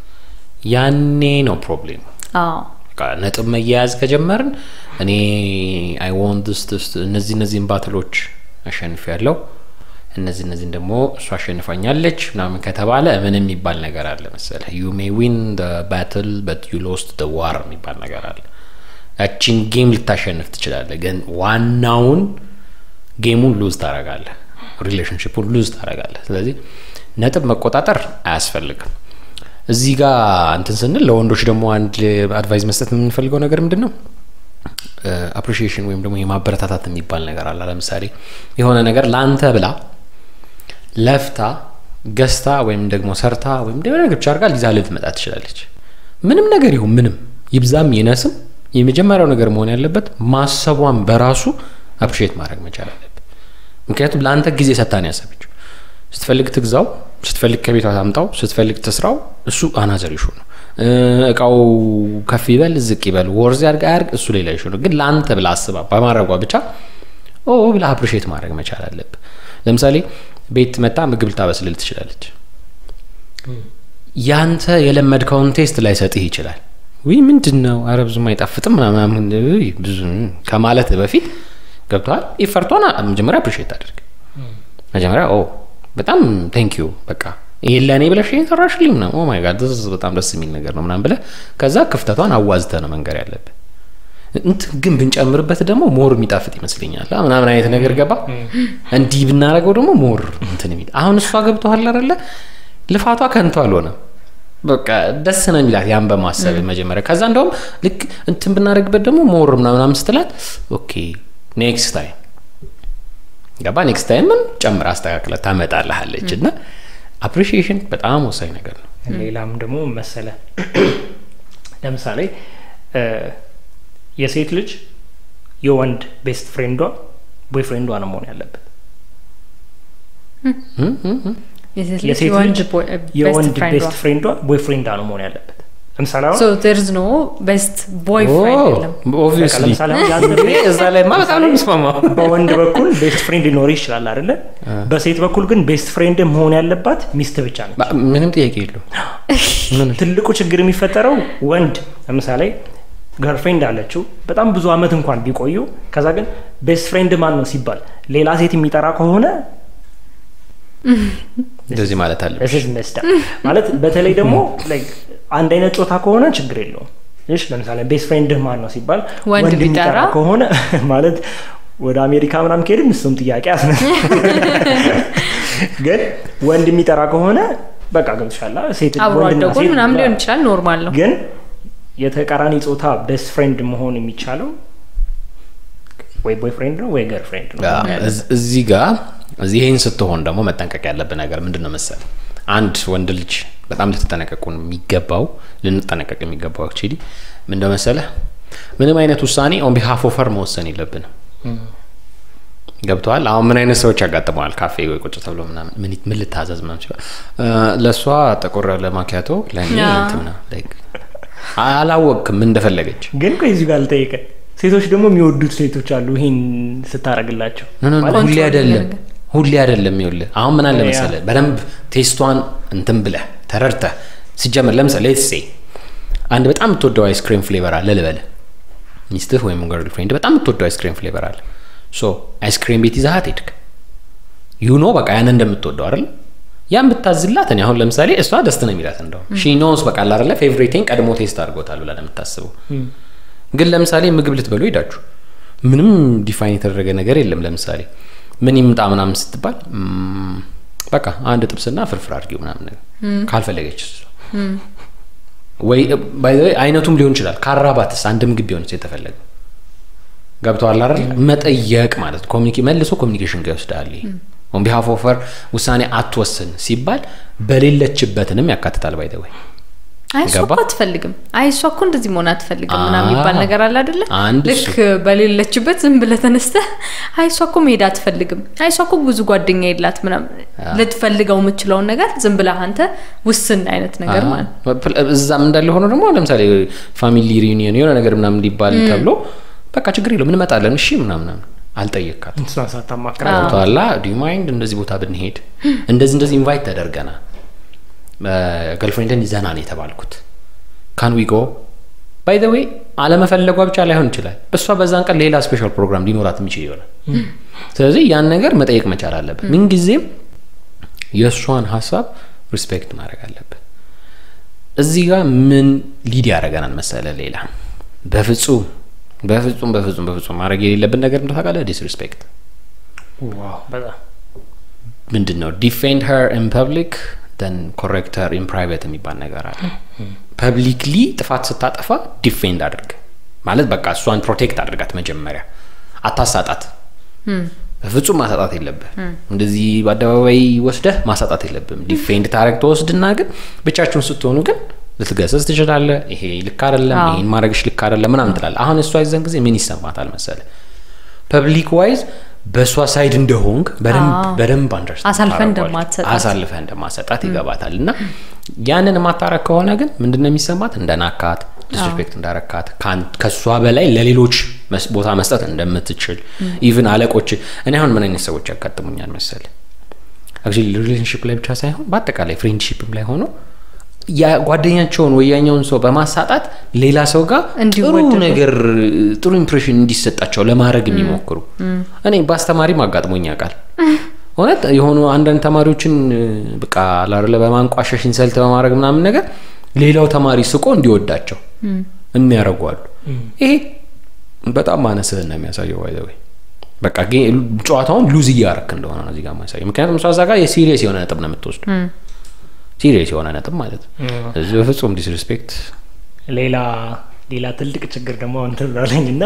ያኔ ነው ፕሮብሌም አዎ ነጥብ መያዝ ከጀመርን እኔ አይ ዋንት ዲስ እነዚህ እነዚህን ባትሎች አሸንፍ ያለው እነዚህ እነዚህ ደግሞ እሷ አሸንፋኛለች ምናምን ከተባለ ምንም ይባል ነገር አለ መሰለህ you may win the battle but you lost the war የሚባል ነገር አለ አቺን ጌም ልታሸንፍ ትችላለህ ግን ዋናውን ጌሙን ሉዝ ታረጋለህ ሪሌሽንሺፑን ሉዝ ታረጋለህ ስለዚህ ነጥብ መቆጣጠር አያስፈልግም እዚህ ጋር እንትን ስንል ለወንዶች ደግሞ አንድ አድቫይስ መስጠት የምንፈልገው ነገር ምንድነው አፕሪሺዬሽን ወይም ደግሞ የማበረታታት የሚባል ነገር አለ ለምሳሌ የሆነ ነገር ላንተ ብላ ለፍታ ገስታ ወይም ደግሞ ሰርታ ወይም ደግሞ ነገር ብቻ አርጋ ሊዛ ልት መጣ ትችላለች ምንም ነገር ይሁን ምንም ይብዛም ይነስም የመጀመሪያው ነገር መሆን ያለበት ማሰቧን በራሱ አፕሪሺዬት ማድረግ መቻል አለበት ምክንያቱም ላንተ ጊዜ ሰጣን ያሰበችው ስትፈልግ ትግዛው ስትፈልግ ከቤቷ ታምጣው ስትፈልግ ተስራው እሱ አናዘር ይሹ ነው እቃው ከፍ ይበል ዝቅ ይበል ወርዝ ያርጋ ያርግ እሱ ሌላ ይሹ ነው ግን ላንተ ብላ አስባ በማረጓ ብቻ ኦ ብላ አፕሪሺዬት ማድረግ መቻል አለበት ለምሳሌ ቤት መጣ ምግብ ልታበስልል ትችላለች ያንተ የለመድከውን ቴስት ላይ ሰጥህ ይችላል ወይ ምንድነው አረብዙ ማይጣፍጥም ምናምን ብዙ ከማለት በፊት ገብቷል ኢፈርቷና መጀመሪያ አፕሪሺዬት አድርግ መጀመሪያ ኦ በጣም ቴንክ ዩ በቃ ይሄላኔ ብለሽ ይሰራሽልኝ ነው ኦ ማይ ጋድ this በጣም ደስ የሚል ነገር ነው ምናምን ብለ ከዛ ክፍተቷን አዋዝተ ነው መንገር ያለበት እንት ግን ብንጨምርበት ደግሞ ሞር የሚጣፍጥ ይመስልኛል ምናምን አይነት ነገር ገባ እንዲ ብናረገው ደግሞ ሞር እንትን የሚል አሁን እሷ ገብቷል አይደለ ልፋቷ ከንቱ አልሆነ በቃ ደስ ነው የሚላት ያን በማሰብ መጀመሪያ ከዛ እንደውም ልክ እንትን ብናረግበት ደግሞ ሞር ምናምን ስትላት ኦኬ ኔክስት ታይም ገባ ኔክስት ታይም ጨምራ አስተካክላ ታመጣለሃለች እና አፕሪሺዬሽን በጣም ወሳኝ ነገር ነው ሌላም ደግሞ መሰለ ለምሳሌ የሴት ልጅ የወንድ ቤስት ፍሬንዷ ቦይፍሬንዷ ነው መሆን ያለበት የሴት ልጅ የወንድ ቤስት ፍሬንዷ ቦይፍሬንዷ ነው መሆን ያለበት ለምሳሌ so there is no best boyfriend የለም obviously እዛ ላይ ማለት ነው መስማማው በወንድ በኩል ቤስት ፍሬንድ ሊኖር ይችላል አይደለ በሴት በኩል ግን ቤስት ፍሬንድ መሆን ያለባት ሚስት ብቻ ነች ምንም ጥያቄ የለውም ትልቁ ችግር የሚፈጠረው ወንድ ለምሳሌ ገርልፍሬንድ አለችው በጣም ብዙ አመት እንኳን ቢቆዩ ከዛ ግን ቤስት ፍሬንድ ማን ነው ሲባል ሌላ ሴት የሚጠራ ከሆነ እንደዚህ ማለት አለ እሺ መስታ ማለት በተለይ ደግሞ ላይክ አንድ አይነት ጾታ ከሆነ ችግር የለውም እሺ ለምሳሌ ቤስት ፍሬንድ ማን ነው ሲባል ወንድ ቢጠራ ከሆነ ማለት ወደ አሜሪካ ምናም ከሄድን እሱም ጥያቄ አስነ ግን ወንድ የሚጠራ ከሆነ በቃ ገብሻላ ሴት ወንድና ሴት ምናምን ሊሆን ይችላል ኖርማል ነው ግን የተቃራኒ ጾታ ቤስት ፍሬንድ መሆን የሚቻለው ወይ ቦይፍሬንድ ነው ወይ ገርልፍሬንድ ነው እዚህ ጋር እዚህ ይሄን ስትሆን ደግሞ መጠንቀቅ ያለብን ነገር ምንድነው መሰለ አንድ ወንድ ልጅ በጣም ልትጠነቀቁ የሚገባው ልንጠነቀቅ የሚገባው አክቹሊ ምንድነው መሰለ ምንም አይነት ውሳኔ on behalf of her መወሰን የለብንም ገብቷል አሁን ምን አይነት ሰዎች ያጋጥመዋል ካፌ ወይ ቁጭ ተብሎ ምናምን ምን ምን ልታዘዝ ምናምን ሲባል ለሷ ጠቆር ለማኪያቶ ለኔ እንትና ላይክ አላወቅም እንደፈለገች ግን ቆይ እዚህ ጋር ልጠይቀ ሴቶች ደግሞ የሚወዱት ሴቶች አሉ ይሄን ስታረግላቸው ማለት ሁሌ አይደለም ሁሌ አይደለም ይኸውልህ አሁን ምን አለ መሰለህ በደንብ ቴስቷን እንትን ብለህ ተረድተህ ሲጀመር ለምሳሌ ሌትስ ሴይ አንድ በጣም የምትወደው አይስክሪም ፍሌቨር አለ ልበል ሚስትህ ወይም ገርል ፍሬንድ በጣም የምትወደው አይስክሪም ፍሌቨር አለ ሶ አይስክሪም ቤት ይዛት ሄድክ ዩ ኖ በቃ ያን እንደምትወደው አይደል ያን ብታዝላት እኔ አሁን ለምሳሌ እሷ ደስ ነው የሚላት እንደው ሺ ኖስ በቃ አይደል ፌቨሪቲን ቀድሞ ቴስት አድርጎታል ብላ ለምታስበው ግን ለምሳሌ ምግብ ልትበሉ ሄዳችሁ ምንም ዲፋይን የተደረገ ነገር የለም ለምሳሌ ምን ይምጣ ምናምን ስትባል በቃ አንድ ጥብስና ፍርፍር አድርጊው ምናምን ነገር ካልፈለገች ወይ ባይ ዘ ወይ አይነቱም ሊሆን ይችላል ካራባትስ አንድ ምግብ ቢሆንስ የተፈለገ ገብቷል አይደል መጠየቅ ማለት ኮሚኒኬ መልሶ ኮሚኒኬሽን ጋር ይወስዳል on behalf of her ውሳኔ አትወስን ሲባል በሌለችበትንም ያካትታል ባይ ዘ ወይ አይሷ እኮ አትፈልግም አይሷ እኮ እንደዚህ መሆን አትፈልግም ምናምን ይባል ነገር አለ አይደለ ልክ በሌለችበት ዝም ብለህ ተነስተህ አይሷ እኮ መሄድ አትፈልግም አይሷ እኮ ብዙ ጓደኛ የላት ምናምን ልትፈልገው የምትችለው ነገር ዝም ብለህ አንተ ውስን አይነት ነገር ማለት እዛም እንዳለ ሆኖ ደግሞ ለምሳሌ ፋሚሊ ሪዩኒየን የሆነ ነገር ምናምን ሊባል ተብሎ በቃ ችግር የለውም ምን መጣለን እሺ ምናምን አልጠየቅካት እንሳሳታ ማክራው ታላ ዱ ዩ ማይንድ እንደዚህ ቦታ ብንሄድ እንደዚህ እንደዚህ ኢንቫይት ተደርገና ገርልፍሬንድን ይዘና ነው የተባልኩት ካን ዊ ጎ ባይ ዘ ዌይ አለ መፈለጓ ብቻ ላይሆን ይችላል በሷ በዛን ቀን ሌላ ስፔሻል ፕሮግራም ሊኖራት የሚችል ይሆናል ስለዚህ ያን ነገር መጠየቅ መቻል አለበት ምን ጊዜም የሷን ሐሳብ ሪስፔክት ማድረግ አለበት እዚህ ጋር ምን ሊድ ያደርገናል መሰለ ሌላ በፍጹም በፍጹም በፍጹም በፍጹም ማድረግ የሌለብን ነገር እንደው ታውቃለህ ዲስሪስፔክት ዋው በጣም ምንድነው ዲፌንድ ሄር ኢን ፐብሊክ then correct her in private የሚባል ነገር አለ ፐብሊክሊ ጥፋት ስታጠፋ ዲፌንድ አድርግ ማለት በቃ እሷን ፕሮቴክት አድርጋት መጀመሪያ አታሳጣት በፍጹም ማሳጣት የለብህ እንደዚህ በአደባባይ ወስደህ ማሳጣት የለብህም ዲፌንድ ታረግ ተወስድና ግን ብቻችሁን ስትሆኑ ግን ልትገሰስ ትችላለህ ይሄ ልክ አይደለም ይሄን ማድረግሽ ልክ አይደለም ምናምን ትላለህ አሁን እሷ ይዘን ጊዜ ምን ይሰማታል መሰለህ ፐብሊክ ዋይዝ በሷ ሳይድ እንደሆንክ በደንብ በደንብ አንደርስታንድ አሳልፈን እንደማትሰጣት አሳልፈን እንደማትሰጣት ይገባታልና ያንን ማታረክ ከሆነ ግን ምንድነው የሚሰማት እንደናካት ዲስሪስፔክት እንዳረካት ከሷ በላይ ለሌሎች ቦታ መስጠት እንደምትችል ኢቭን አለቆች እኔ አሁን ምን አይነት ሰዎች ያጋጥሙኛል መሰለህ አክቹሊ ሪሌሽንሺፕ ላይ ብቻ ሳይሆን በአጠቃላይ ፍሬንድሺፕም ላይ ሆኖ ያ ጓደኛቸውን ወያኛውን ሰው በማሳጣት ሌላ ሰው ጋር ጥሩ ነገር ጥሩ ኢምፕሬሽን እንዲሰጣቸው ለማድረግ የሚሞክሩ እኔ ባስተማሪ ማጋጥሞኛ ቃል ሆነት የሆኑ አንዳንድ ተማሪዎችን በቃ አላረለ በማንቋሸሽ ኢንሰልት በማድረግ ምናምን ነገር ሌላው ተማሪ ስቆ እንዲወዳቸው የሚያረጋሉ ይሄ በጣም ማነስህ ነው የሚያሳየው ባይ ዘ ወይ በቃ ጨዋታውን ሉዝ እያረክ እንደሆነ ነው እዚህ ጋር ማሳየው ምክንያቱም እሷ እዛ ጋር የሲሪየስ የሆነ ነጥብ ነው የምትወስደው ሲሪየስ የሆነ ነጥብ ማለት እዚህ በፍጹም ዲስሪስፔክት ሌላ ሌላ ትልቅ ችግር ደግሞ እንትን ብላለኝና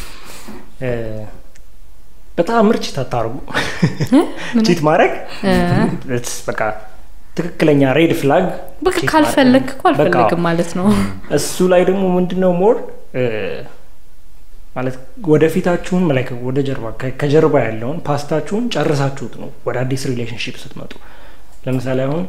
በጣም ምርጭ ታታርጉ ቺት ማድረግ በቃ ትክክለኛ ሬድ ፍላግ በቃ ካልፈለክ እኮ አልፈልግም ማለት ነው እሱ ላይ ደግሞ ምንድነው ሞር ማለት ወደፊታችሁን ማለት ወደ ጀርባ ከጀርባ ያለውን ፓስታችሁን ጨርሳችሁት ነው ወደ አዲስ ሪሌሽንሺፕ ስትመጡ ለምሳሌ አሁን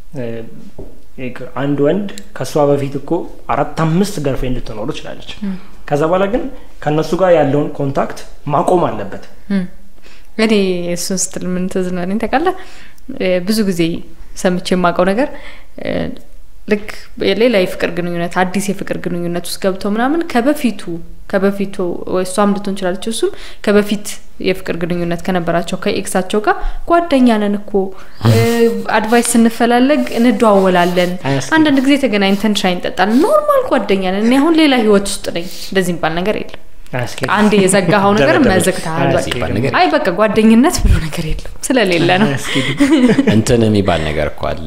አንድ ወንድ ከሷ በፊት እኮ አራት አምስት ገርልፍሬንድ ልትኖር ትችላለች ከዛ በኋላ ግን ከነሱ ጋር ያለውን ኮንታክት ማቆም አለበት እኔ እሱን ስትል ምን ተዝናነኝ ታውቃለህ ብዙ ጊዜ ሰምቼ የማውቀው ነገር ልክ ሌላ የፍቅር ግንኙነት አዲስ የፍቅር ግንኙነት ውስጥ ገብተው ምናምን ከበፊቱ ከበፊቱ ወይ እሷም ልትሆን ይችላልች እሱም ከበፊት የፍቅር ግንኙነት ከነበራቸው ከኤክሳቸው ጋር ጓደኛ ነን እኮ አድቫይስ እንፈላለግ እንደዋወላለን አንዳንድ ጊዜ ተገናኝተን ሻይ እንጠጣለን ኖርማል ጓደኛ ነን እኔ አሁን ሌላ ህይወት ውስጥ ነኝ እንደዚህ እንባል ነገር የለም አንዴ የዘጋው ነገር መዘግታል አይ በቃ ጓደኝነት ብሎ ነገር የለም ስለሌለ ነው እንትን የሚባል ነገር እኮ አለ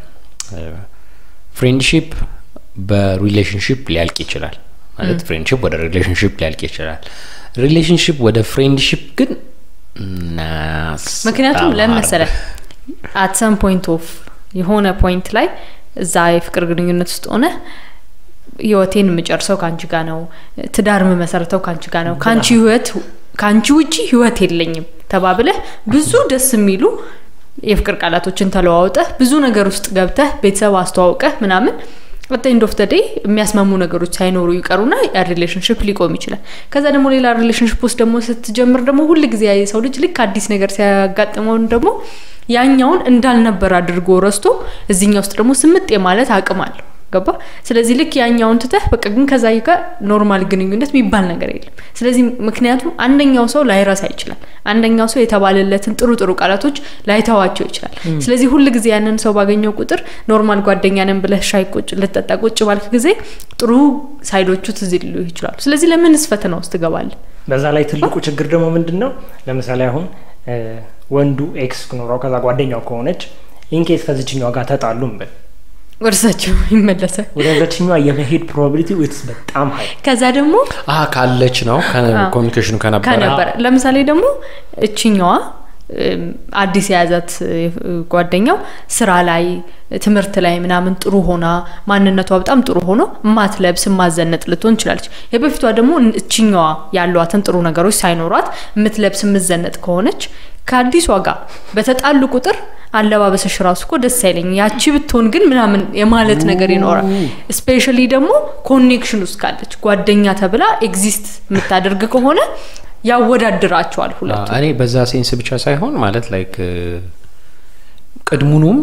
ፍሬንድሺፕ በሪሌሽንሺፕ ሊያልቅ ይችላል ማለት ፍሬንድሺፕ ወደ ሪሌሽንሺፕ ሊያልቅ ይችላል ሪሌሽንሺፕ ወደ ፍሬንድሺፕ ግን ናስ ምክንያቱም ለምሳሌ at some point of የሆነ ፖይንት ላይ እዛ የፍቅር ግንኙነት ውስጥ ሆነ ህይወቴን የምጨርሰው ካንቺ ጋር ነው ትዳር መመሰረተው ካንቺ ጋር ነው ካንቺ ህይወት ካንቺ ውጪ ህይወት የለኝም ተባብለህ ብዙ ደስ የሚሉ የፍቅር ቃላቶችን ተለዋውጠህ ብዙ ነገር ውስጥ ገብተህ ቤተሰብ አስተዋውቀህ ምናምን at the end of the day የሚያስማሙ ነገሮች ሳይኖሩ ይቀሩና ያ ሪሌሽንሺፕ ሊቆም ይችላል ከዛ ደግሞ ሌላ ሪሌሽንሺፕ ውስጥ ደግሞ ስትጀምር ደግሞ ሁሉ ጊዜ ያይ ሰው ልጅ ልክ አዲስ ነገር ሲያጋጥመው ደግሞ ያኛውን እንዳልነበር አድርጎ ረስቶ እዚህኛው ውስጥ ደግሞ ስምጥ የማለት አቅም አለው ገባ ስለዚህ ልክ ያኛውን ተተህ በቃ ግን ከዛ ይጋ ኖርማል ግንኙነት የሚባል ነገር የለም ስለዚህ ምክንያቱም አንደኛው ሰው ላይረሳ ይችላል አንደኛው ሰው የተባለለትን ጥሩ ጥሩ ቃላቶች ላይተዋቸው ይችላል ስለዚህ ሁሉ ጊዜ ያንን ሰው ባገኘው ቁጥር ኖርማል ጓደኛ ነን ብለህ ሻይ ቁጭ ልትጠጣ ቁጭ ባልክ ጊዜ ጥሩ ሳይዶቹ ትዝ ሊሉ ይችላል ስለዚህ ለምን ስፈተና ውስጥ ገባል በዛ ላይ ትልቁ ችግር ደግሞ ምንድነው ለምሳሌ አሁን ወንዱ ኤክስ ነው ከዛ ጓደኛው ከሆነች ኢንኬስ ከዚህኛው ጋር ተጣሉም በል ወርሳቸው ይመለሳል ወደዛችኛው የመሄድ ፕሮባቢሊቲ ዊትስ በጣም ሃይ ከዛ ደግሞ አ ካለች ነው ኮሙኒኬሽኑ ከነበረ ከነበረ ለምሳሌ ደግሞ እቺኛዋ አዲስ ያዛት ጓደኛው ስራ ላይ ትምርት ላይ ምናምን ጥሩ ሆና ማንነቷ በጣም ጥሩ ሆኖ ማትለብስ ማዘነጥ ልትሆን ይችላልች የበፊቷ ደግሞ እቺኛዋ ያሏትን ጥሩ ነገሮች ሳይኖሯት ምትለብስ ምዘነጥ ከሆነች ከአዲስ ዋጋ በተጣሉ ቁጥር አለባበስሽ ራሱ እኮ ደስ አይለኝ ያቺ ብትሆን ግን ምናምን የማለት ነገር ይኖራል ስፔሻሊ ደግሞ ኮኔክሽን ውስጥ ካለች ጓደኛ ተብላ ኤግዚስት የምታደርግ ከሆነ ያወዳድራቸዋል ሁለቱ እኔ በዛ ሴንስ ብቻ ሳይሆን ማለት ላይክ ቅድሙኑም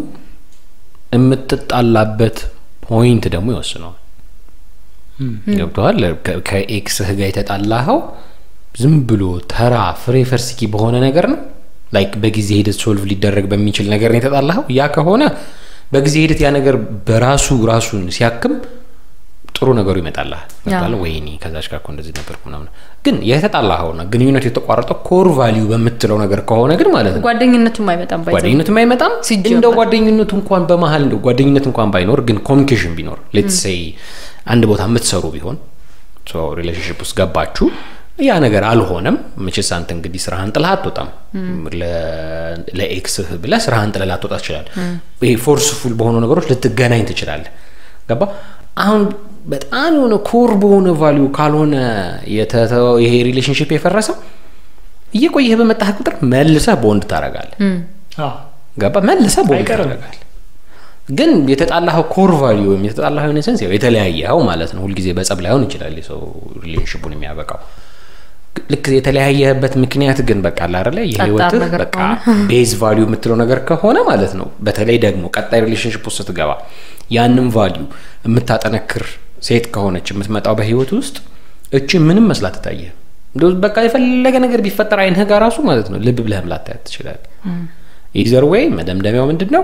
እምትጣላበት ፖይንት ደግሞ ይወስነዋል ገብቷል ከኤክስ ህጋ የተጣላኸው ዝም ብሎ ተራ ፍሬ ፈርስኪ በሆነ ነገር ነው ላይክ በጊዜ ሄደት ሶልቭ ሊደረግ በሚችል ነገር ነው የተጣላኸው ያ ከሆነ በጊዜ ሄደት ያ ነገር በራሱ ራሱን ሲያክም ጥሩ ነገሩ ይመጣልሃል ማለት ወይኔ ከዛች ጋር እኮ እንደዚህ ነበርኩ ምናምን ግን የተጣላኸውና ግንኙነቱ የተቋረጠው ኮር ቫልዩ በመትለው ነገር ከሆነ ግን ማለት ነው ጓደኝነቱም አይመጣም ባይዘው ጓደኝነቱም አይመጣም እንደው ጓደኝነቱ እንኳን በመሃል እንደው ጓደኝነት እንኳን ባይኖር ግን ኮሙኒኬሽን ቢኖር ሌትስ ሴይ አንድ ቦታ የምትሰሩ ቢሆን ሶ ሪሌሽንሺፕ ውስጥ ገባችሁ ያ ነገር አልሆነም መቼስ አንተ እንግዲህ ስራህን ጥለህ አትወጣም ለኤክስ ብለህ ስራህን ጥለህ አትወጣ ይችላል ይሄ ፎርስፉል በሆኑ ነገሮች ልትገናኝ ትችላለህ ገባ አሁን በጣም የሆነ ኮር በሆነ ቫልዩ ካልሆነ የተተው ይሄ ሪሌሽንሺፕ የፈረሰው እየቆየህ በመጣህ ቁጥር መልሰህ ቦንድ ታረጋለህ አዎ ገባ መልሰህ ቦንድ ታረጋለህ ግን የተጣላኸው ኮር ቫልዩ ወይም የተጣላኸው ኢንሰንስ የተለያየው ማለት ነው ሁሉ ጊዜ በጸብ ላይሆን ይችላል የሰው ሪሌሽንሺፑን የሚያበቃው ልክ የተለያየበት ምክንያት ግን በቃ አይደለ የህይወት በቃ ቤዝ ቫልዩ የምትለው ነገር ከሆነ ማለት ነው በተለይ ደግሞ ቀጣይ ሪሌሽንሺፕ ውስጥ ስትገባ ያንን ቫልዩ የምታጠነክር ሴት ከሆነች የምትመጣው በህይወት ውስጥ እቺ ምንም መስላት ታየ እንደው በቃ የፈለገ ነገር ቢፈጠር አይንህ ጋር ራሱ ማለት ነው ልብ ብለህም ላታያት ትችላለህ ኢዘር ዌይ መደምደሚያው ምንድነው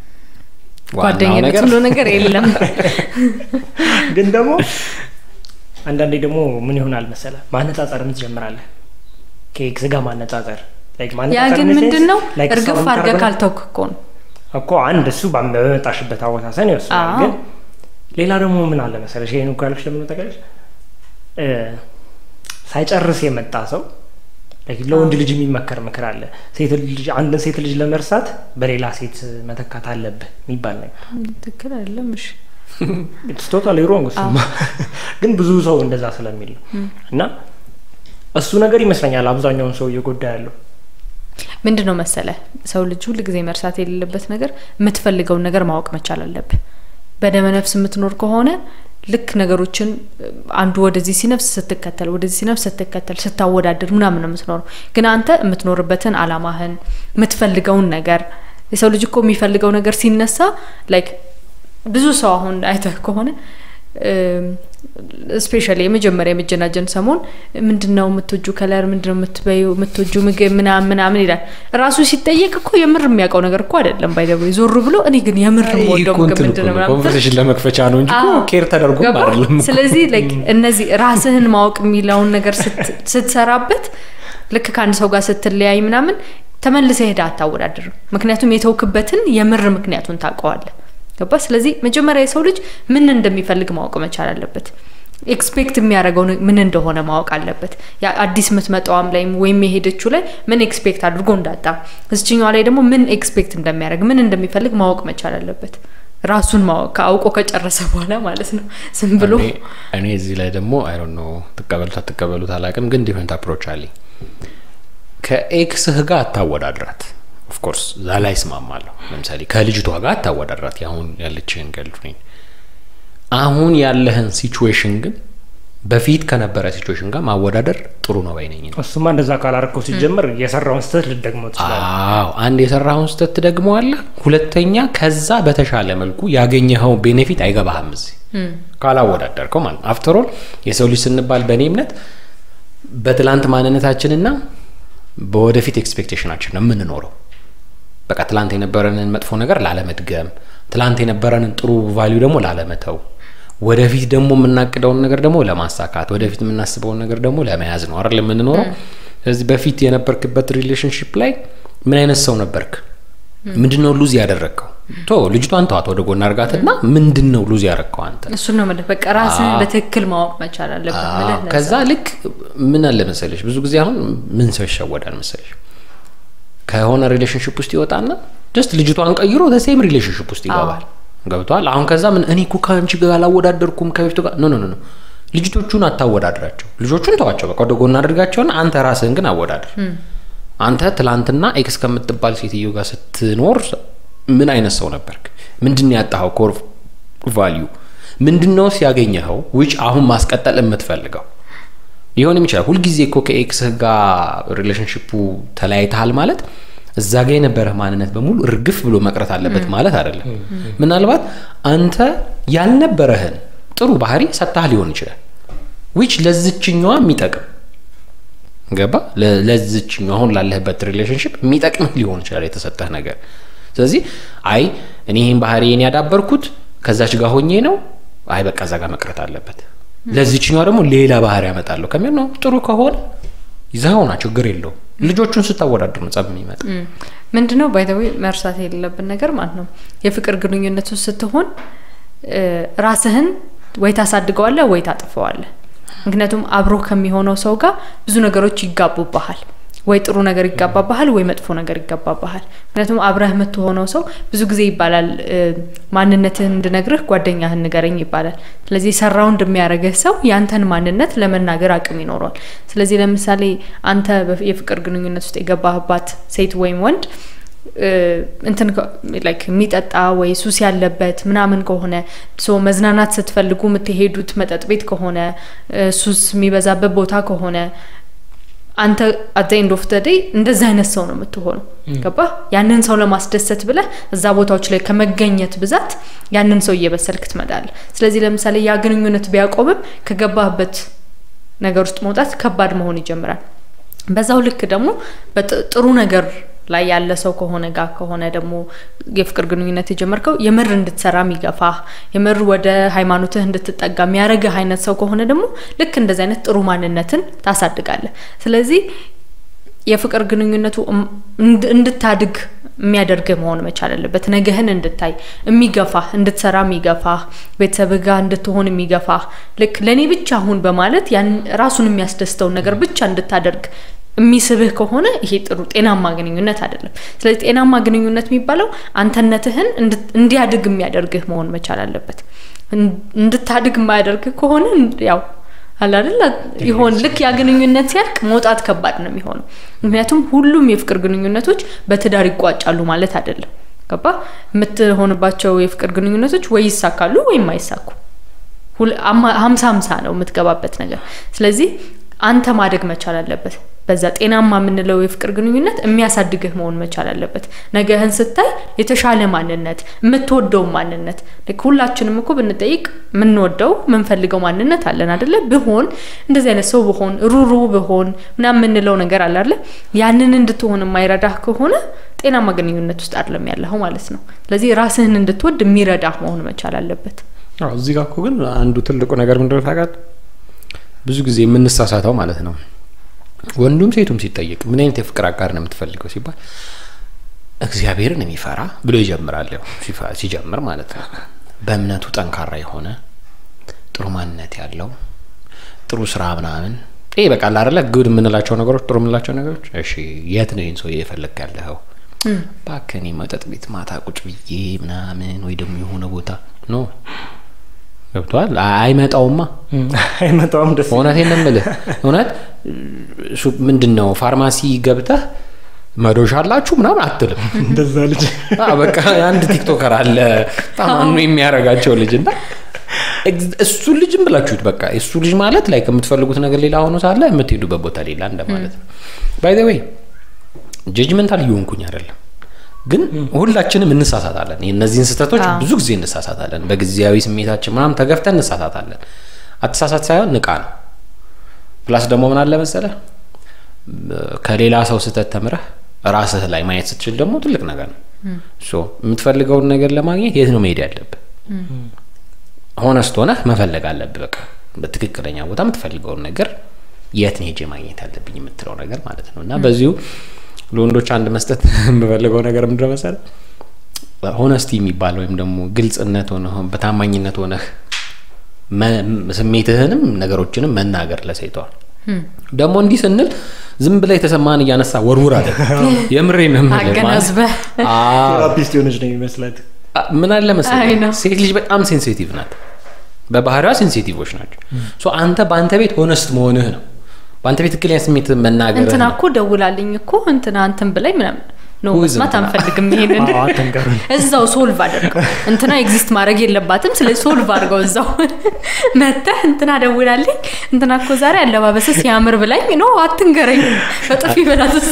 ጓደኝነት ሁሉ ነገር የለም ግን ደግሞ አንዳንዴ ደግሞ ምን ይሆናል መሰለ ማነጻጸርም ትጀምራለህ ከኤክስ ጋር ማነጻጸር ላይክ ማነጻጸር ያ ግን ምንድነው እርግፍ አድርገህ ካልተውክ እኮ ነው እኮ አንድ እሱ በመጣሽበት አወሳሰን ይወስናል ግን ሌላ ደግሞ ምን አለ መሰለሽ ይሄን እንኳን ካልሽ ለምን ተቀለሽ እ ሳይጨርስ የመጣ ሰው ላይክ ለወንድ ልጅ የሚመከር ምክር አለ ሴት ልጅ አንድ ሴት ልጅ ለመርሳት በሌላ ሴት መተካት አለበት የሚባል ነገር ትክክል አይደለም እሺ it's totally wrong እሱማ ግን ብዙ ሰው እንደዛ ስለሚል እና እሱ ነገር ይመስለኛል አብዛኛውን ሰው እየጎዳ ያለው ምንድነው መሰለ ሰው ልጅ ሁሉ ጊዜ መርሳት የሌለበት ነገር የምትፈልገው ነገር ማወቅ መቻል አለበት በደመ ነፍስ የምትኖር ከሆነ ልክ ነገሮችን አንዱ ወደዚህ ሲነፍስ ስትከተል ወደዚህ ሲነፍስ ስትከተል ስታወዳድር ምናምን ነው የምትኖረው ግን አንተ የምትኖርበትን አላማህን የምትፈልገውን ነገር የሰው ልጅ እኮ የሚፈልገው ነገር ሲነሳ ላይክ ብዙ ሰው አሁን አይተህ ከሆነ ስፔሻሊ የመጀመሪያ የመጀናጀን ሰሞን ምንድነው የምትወጁ ከለር ምንድነው የምትበዩ የምትወጁ ምግብ ምናምን ምናምን ይላል ራሱ ሲጠየቅ እኮ የምር የሚያውቀው ነገር እኮ አይደለም ባይደው ዞር ብሎ እኔ ግን የምር ወደው ምግብ ምንድነው ምናምን ኮንቨርሴሽን ለመክፈቻ ነው እንጂ ኬር ተደርጎ አይደለም ስለዚህ ላይክ እነዚህ ራስህን ማወቅ የሚለውን ነገር ስትሰራበት ልክ ካንድ ሰው ጋር ስትለያይ ምናምን ተመልሰህ ሄዳ አታወዳድር ምክንያቱም የተውክበትን የምር ምክንያቱን ታውቀዋለህ ገባ ስለዚህ መጀመሪያ የሰው ልጅ ምን እንደሚፈልግ ማወቅ መቻል አለበት ኤክስፔክት የሚያደርገው ምን እንደሆነ ማወቅ አለበት ያ አዲስ መትመጣውም ላይ ወይም የሄደችው ላይ ምን ኤክስፔክት አድርጎ እንዳጣ እዚህኛው ላይ ደግሞ ምን ኤክስፔክት እንደሚያደርግ ምን እንደሚፈልግ ማወቅ መቻል አለበት ራሱን ማወቅ አውቆ ከጨረሰ በኋላ ማለት ነው ዝም ብሎ እኔ እዚህ ላይ ደግሞ አይ ዶንት ኖ ተቀበሉት ተቀበሉት አላቅም ግን ዲፈረንት አፕሮች አለ ከኤክስህ ጋር አታወዳድራት ኦፍ ኮርስ ዛላ ይስማማለሁ ለምሳሌ ከልጅቷ ጋር አታወዳድራት ያሁን ያለችህን girlfriend አሁን ያለህን ሲቹዌሽን ግን በፊት ከነበረ ሲቹዌሽን ጋር ማወዳደር ጥሩ ነው ባይነኝ እሱማ እንደዛ ካላረከው ሲጀምር የሰራውን ስተት ልትደግመው ትችላለህ አዎ አንድ የሰራውን ስተት ትደግመዋለህ ሁለተኛ ከዛ በተሻለ መልኩ ያገኘኸው ቤኔፊት አይገባህም እዚህ ካላወዳደርከው ማለት አፍተር ኦል የሰው ልጅ ስንባል በእኔ እምነት በትላንት ማንነታችንና በወደፊት ኤክስፔክቴሽናችን ነው የምንኖረው በቃ ትላንት የነበረንን መጥፎ ነገር ላለመድገም ትላንት የነበረንን ጥሩ ቫልዩ ደግሞ ላለመተው ወደፊት ደግሞ የምናቅደውን ነገር ደግሞ ለማሳካት ወደፊት የምናስበውን ነገር ደግሞ ለመያዝ ነው አይደል የምንኖረው ስለዚህ በፊት የነበርክበት ሪሌሽንሺፕ ላይ ምን አይነት ሰው ነበርክ ምንድነው ሉዝ ያደረከው ቶ ልጅቷን ተዋት ወደ ጎን አርጋትና ምንድነው ሉዝ ያደረከው አንተ እሱ ነው ማለት በቃ ራስን በትክክል ማወቅ መቻል አለበት ማለት ነው ከዛ ልክ ምን አለ መሰለሽ ብዙ ጊዜ አሁን ምን ሰው ይሻወዳል መሰለሽ ከሆነ ሪሌሽንሺፕ ውስጥ ይወጣና ጀስት ልጅቷን ቀይሮ the same ሪሌሽንሺፕ ውስጥ ይገባል ገብቷል አሁን ከዛ ምን እኔ እኮ ካንቺ ጋር አላወዳደርኩም ከበፊቱ ጋር ኖ ኖ ኖ ልጅቶቹን አታወዳድራቸው ልጆቹን ተዋቸው በቃ ወደ ጎን አድርጋቸውና አንተ ራስህን ግን አወዳድር አንተ ትላንትና ኤክስ ከምትባል ሴትዮ ጋር ስትኖር ምን አይነት ሰው ነበርክ ምንድነው ያጣኸው ኮር ቫልዩ ምንድነው ሲያገኘኸው which አሁን ማስቀጠል የምትፈልገው ሊሆን ይችላል ሁሉ ጊዜ እኮ ከኤክስ ጋር ሪሌሽንሺፑ ተለያይተሃል ማለት እዛ ጋር የነበረ ማንነት በሙሉ እርግፍ ብሎ መቅረት አለበት ማለት አይደለም ምናልባት አንተ ያልነበረህን ጥሩ ባህሪ ሰጣህ ሊሆን ይችላል which ለዝችኛዋ የሚጠቅም ገባ ለዝችኛዋ አሁን ላለህበት ሪሌሽንሺፕ የሚጠቅም ሊሆን ይችላል የተሰጠህ ነገር ስለዚህ አይ እኔ ይሄን ባህሪዬን ያዳበርኩት ከዛች ጋር ሆኜ ነው አይ በቃ እዛ ጋር መቅረት አለበት ለዚህኛው ደግሞ ሌላ ባህሪ ያመጣለው ከመን ነው ጥሩ ከሆነ ይዛውና ችግር የለው ልጆቹን ስታወዳድሩ ነው ጸብ የሚመጣ ምንድነው ባይ ዘ ዌይ መርሳት የሌለብን ነገር ማለት ነው የፍቅር ግንኙነት ውስጥ ስትሆን ራስህን ወይ ታሳድገዋለህ ወይ ታጥፈዋለህ ምክንያቱም አብሮ ከሚሆነው ሰው ጋር ብዙ ነገሮች ይጋቡባሃል ወይ ጥሩ ነገር ይጋባባሃል ወይ መጥፎ ነገር ይጋባባሃል ምክንያቱም አብረህ የምትሆነው ሰው ብዙ ጊዜ ይባላል ማንነትህን እንድነግርህ ጓደኛህን ንገረኝ ይባላል ስለዚህ ሰራውንድ የሚያረጋህ ሰው ያንተን ማንነት ለመናገር አቅም ይኖራል ስለዚህ ለምሳሌ አንተ የፍቅር ግንኙነት ውስጥ የገባህባት ሴት ወይም ወንድ እንትን ላይክ የሚጠጣ ወይ ሱስ ያለበት ምናምን ከሆነ ሶ መዝናናት ስትፈልጉ የምትሄዱት መጠጥ ቤት ከሆነ ሱስ የሚበዛበት ቦታ ከሆነ አንተ at the end of the day እንደዛ አይነት ሰው ነው የምትሆነው ገባ ያንን ሰው ለማስደሰት ብለ እዛ ቦታዎች ላይ ከመገኘት ብዛት ያንን ሰው እየበሰልክ ትመጣለህ ስለዚህ ለምሳሌ ያ ግንኙነት ቢያቆምም ከገባህበት ነገር ውስጥ መውጣት ከባድ መሆን ይጀምራል በዛው ልክ ደግሞ በጥሩ ነገር ላይ ያለ ሰው ከሆነ ጋር ከሆነ ደግሞ የፍቅር ግንኙነት የጀመርከው የምር እንድትሰራ የሚገፋ የምር ወደ ሃይማኖትህ እንድትጠጋ የሚያረጋህ አይነት ሰው ከሆነ ደግሞ ልክ እንደዛ አይነት ጥሩ ማንነትን ታሳድጋለህ ስለዚህ የፍቅር ግንኙነቱ እንድታድግ የሚያደርግ መሆን መቻል አለበት ነገህን እንድታይ የሚገፋ እንድትሰራ የሚገፋ ቤተሰብህ ጋር እንድትሆን የሚገፋ ልክ ለኔ ብቻ ሁን በማለት ያን ራሱን የሚያስደስተው ነገር ብቻ እንድታደርግ የሚስብህ ከሆነ ይሄ ጥሩ ጤናማ ግንኙነት አይደለም ስለዚህ ጤናማ ግንኙነት የሚባለው አንተነትህን እንዲያድግ የሚያደርግህ መሆን መቻል አለበት እንድታድግ የማያደርግ ከሆነ ያው አላደለ ይሆን ልክ ያ ግንኙነት ሲያልቅ መውጣት ከባድ ነው የሚሆነው ምክንያቱም ሁሉም የፍቅር ግንኙነቶች በትዳር ይቋጫሉ ማለት አይደለም ገባ የምትሆንባቸው የፍቅር ግንኙነቶች ወይ ይሳካሉ ወይ ማይሳኩ ሀምሳ ሀምሳ ነው የምትገባበት ነገር ስለዚህ አንተ ማደግ መቻል አለበት በዛ ጤናማ የምንለው የፍቅር ግንኙነት የሚያሳድግህ መሆን መቻል አለበት ነገህን ስታይ የተሻለ ማንነት የምትወደው ማንነት ለሁላችንም እኮ ብንጠይቅ ምንወደው ምንፈልገው ማንነት አለን አይደለ ብሆን እንደዚህ አይነት ሰው ብሆን ሩሩ ብሆን ምናምን የምንለው ነገር አለ አይደለ ያንን እንድትሆን የማይረዳህ ከሆነ ጤናማ ግንኙነት ውስጥ አይደለም ያለኸው ማለት ነው ስለዚህ ራስህን እንድትወድ የሚረዳህ መሆን መቻል አለበት አዎ እዚህ ጋር እኮ ግን አንዱ ትልቁ ነገር ምንድነው ታውቃት ብዙ ጊዜ የምንሳሳተው ማለት ነው ወንዱም ሴቱም ሲጠየቅ ምን አይነት የፍቅር አጋር ነው የምትፈልገው ሲባል እግዚአብሔርን የሚፈራ ብሎ ይጀምራል ያው ሲጀምር ማለት ነው በእምነቱ ጠንካራ የሆነ ጥሩ ማንነት ያለው ጥሩ ስራ ምናምን ይሄ በቃ አይደለ ጉድ ምንላቸው ነገሮች ጥሩ ምንላቸው ነገሮች እሺ የት ነው ይሄን ሰው እየፈለክ ያለኸው ባከኒ መጠጥ ቤት ማታ ቁጭ ብዬ ምናምን ወይ ደግሞ የሆነ ቦታ ኖ ገብቷል አይመጣውማ አይመጣውም ደስ እውነቴን ነው የምልህ እውነት ምንድነው ፋርማሲ ገብተህ መዶሻ አላችሁ ምናምን አትልም እንደዛ ልጅ አ በቃ አንድ ቲክቶከር አለ ታማኑ የሚያረጋቸው ልጅና እሱ ልጅም ብላችሁት በቃ እሱ ልጅ ማለት ላይ ከምትፈልጉት ነገር ሌላ ሆኖ ሳለ የምትሄዱበት ቦታ ሌላ እንደማለት ነው ባይ ዘ ዌይ ጀጅመንታል ይሆንኩኝ አይደለም ግን ሁላችንም እንሳሳታለን የነዚህን ስህተቶች ብዙ ጊዜ እንሳሳታለን በጊዜያዊ ስሜታችን ምናምን ተገፍተን እንሳሳታለን አትሳሳት ሳይሆን ንቃ ነው ፕላስ ደግሞ ምን አለ መሰለህ ከሌላ ሰው ስህተት ተምረህ ራስህ ላይ ማየት ስትችል ደግሞ ትልቅ ነገር ነው ሶ የምትፈልገውን ነገር ለማግኘት የት ነው መሄድ ያለብህ ሆነስት ሆነህ መፈለግ አለብህ በቃ በትክክለኛ ቦታ የምትፈልገውን ነገር የት ነው ሄጄ ማግኘት ያለብኝ የምትለው ነገር ማለት ነውና በዚሁ ለወንዶች አንድ መስጠት የምፈልገው ነገር ምንድነው መሰለህ ሆነስቲ የሚባል ወይም ደግሞ ግልጽነት ሆነ በታማኝነት ሆነ ስሜትህንም ነገሮችንም መናገር ለሴቷ ደግሞ እንዲህ ስንል ዝም ብለ የተሰማን ያነሳ ወርውር አይደል የምሬን ነው ማለት አገናዝበህ አዎ ቴራፒስት ሆነች ነው የሚመስላት ምን አለ መሰለህ ሴት ልጅ በጣም ሴንሲቲቭ ናት በባህሪዋ ሴንሲቲቭዎች ናቸው ሶ አንተ ባንተ ቤት ሆነስት መሆንህ ነው ባንተ ቤት ትክክለኛ ስሜት መናገር እንትና እኮ ደውላልኝ እኮ እንትና አንተን ብላይ ምናምን ነው መስማት አንፈልግም ይሄንን እዛው ሶልቭ አድርገው እንትና ኤግዚስት ማድረግ የለባትም ስለዚህ ሶልቭ አድርገው እዛው መጣህ እንትና ደውላልኝ እንትና እኮ ዛሬ አለባበስ ሲያምር ብላኝ ነው አትንገረኝ በጥፊ በላተስ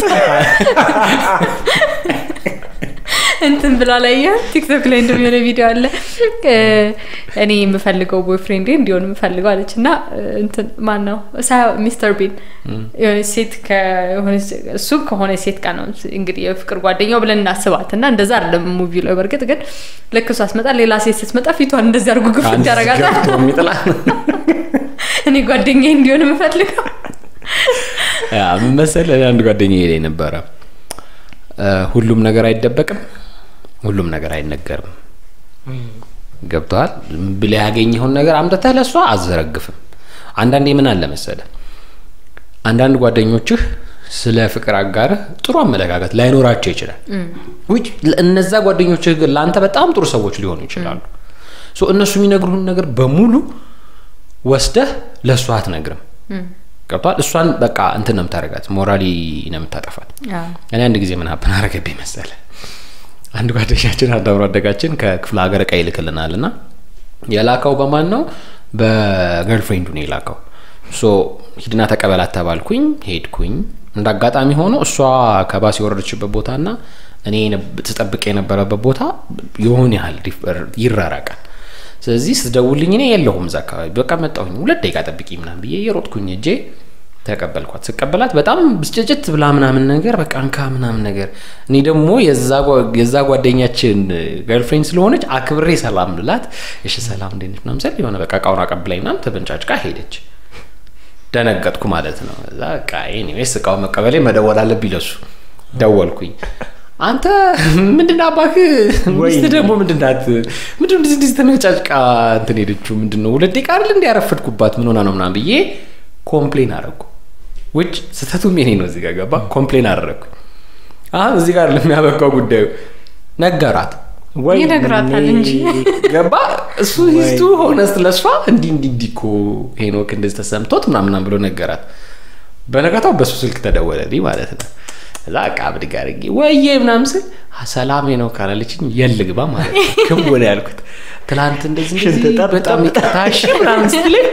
እንትን ብላ ላይ ቲክቶክ ላይ እንደሚሆነ ቪዲዮ አለ እኔ የምፈልገው ቦይፍሬንድ እንዲሆን የምፈልገው አለችና እንትን ማን ነው ሚስተር ቢን የሆነ ሴት ከሆነ እሱ ከሆነ ሴት ጋር ነው እንግዲህ የፍቅር ጓደኛው ብለን እናስባትና እንደዛ አይደለም ሙቪው ላይ በርግጥ ግን ልክ እሷ አስመጣ ሌላ ሴት ስትመጣ ፊቷን እንደዚህ አድርጎ ግፍት ያረጋታል እኔ ጓደኛዬ እንዲሆን የምፈልገው ያ ምን መሰለህ አንድ ጓደኛዬ ላይ ነበር ሁሉም ነገር አይደበቅም ሁሉም ነገር አይነገርም ገብቷል ብለ ያገኘውን ነገር አምጥተህ ለሷ አዘረግፍም አንዳንዴ ምን አለ መሰለህ አንዳንድ ጓደኞችህ ስለ ፍቅር አጋር ጥሩ አመለካከት ላይኖራቸው ይችላል which እነዛ ጓደኞችህ ግን ላንተ በጣም ጥሩ ሰዎች ሊሆኑ ይችላሉ ሶ እነሱ የሚነግሩን ነገር በሙሉ ወስደህ ለሷ አትነግርም ገብቷል እሷን በቃ እንትን ነው የምታረጋት ሞራሊ ነው የምታጠፋት እኔ አንድ ጊዜ ምን ሀፕን አረገብኝ መሰለህ አንድ ጓደኛችን አዳብሮ አደጋችን ከክፍለ ሀገር ቀይ ልክልናልና የላካው በማን ነው በገርልፍሬንዱ ነው የላካው ሶ ሂድና ተቀበላት ተባልኩኝ ሄድኩኝ እንዳጋጣሚ ሆኖ እሷ ከባስ የወረደችበት ቦታና እኔ ተጠብቀ የነበረበት ቦታ የሆነ ያህል ይራራቃል ስለዚህ ስደውልኝ እኔ የለሁም እዛ አካባቢ በቃ መጣሁኝ ሁለት ደቂቃ ጠብቂ ምናምን ብዬ የሮጥኩኝ እጄ ተቀበልኳት ስቀበላት በጣም ብስጭጭት ብላ ምናምን ነገር በቃ አንካ ምናምን ነገር እኔ ደግሞ የዛ የዛ ጓደኛችን ገርልፍሬንድ ስለሆነች አክብሬ ሰላም ልላት እሺ ሰላም እንደነሽ ምናምን ሰል የሆነ በቃ ቃውራ ቀብላኝ ምናምን ተበንጫጭቃ ሄደች ደነገጥኩ ማለት ነው እዛ በቃ ኤኒዌይስ ቃው መቀበሌ መደወል አለብኝ ለሱ ደወልኩኝ አንተ ምንድነው አባክ ወይስ ደግሞ ምንድናት ምንድነው እንደዚህ እንደዚህ ተመጫጭቃ እንትን ሄደችው ምንድነው ሁለት ደቂቃ አይደል እንደ ያረፈድኩባት ምን ሆና ነው ምናምን ብዬ ኮምፕሌን አረኩ which ስተቱ ምን ነው እዚህ ጋር ገባ ኮምፕሌን አረኩ አሁን እዚህ ጋር ለሚያበቃው ጉዳዩ ነገራት ወይ ነገራታል እንጂ ገባ እሱ ሂስቱ ሆነስት ለሷ እንዲ እንዲ ዲኮ ሄኖክ እንደዚህ ተሰምቶት ምናምን ብሎ ነገራት በነጋታው በሱ ስልክ ተደወለልኝ ማለት ነው እዛ ቃብድ ጋርጊ ወይዬ ምናምን ስል ሰላም ነው ካላለችኝ የልግባ ማለት ነው ከወለ ያልኩት ትላንት እንደዚህ እንደዚህ በጣም ይጣሽ ምናምን ስትለኝ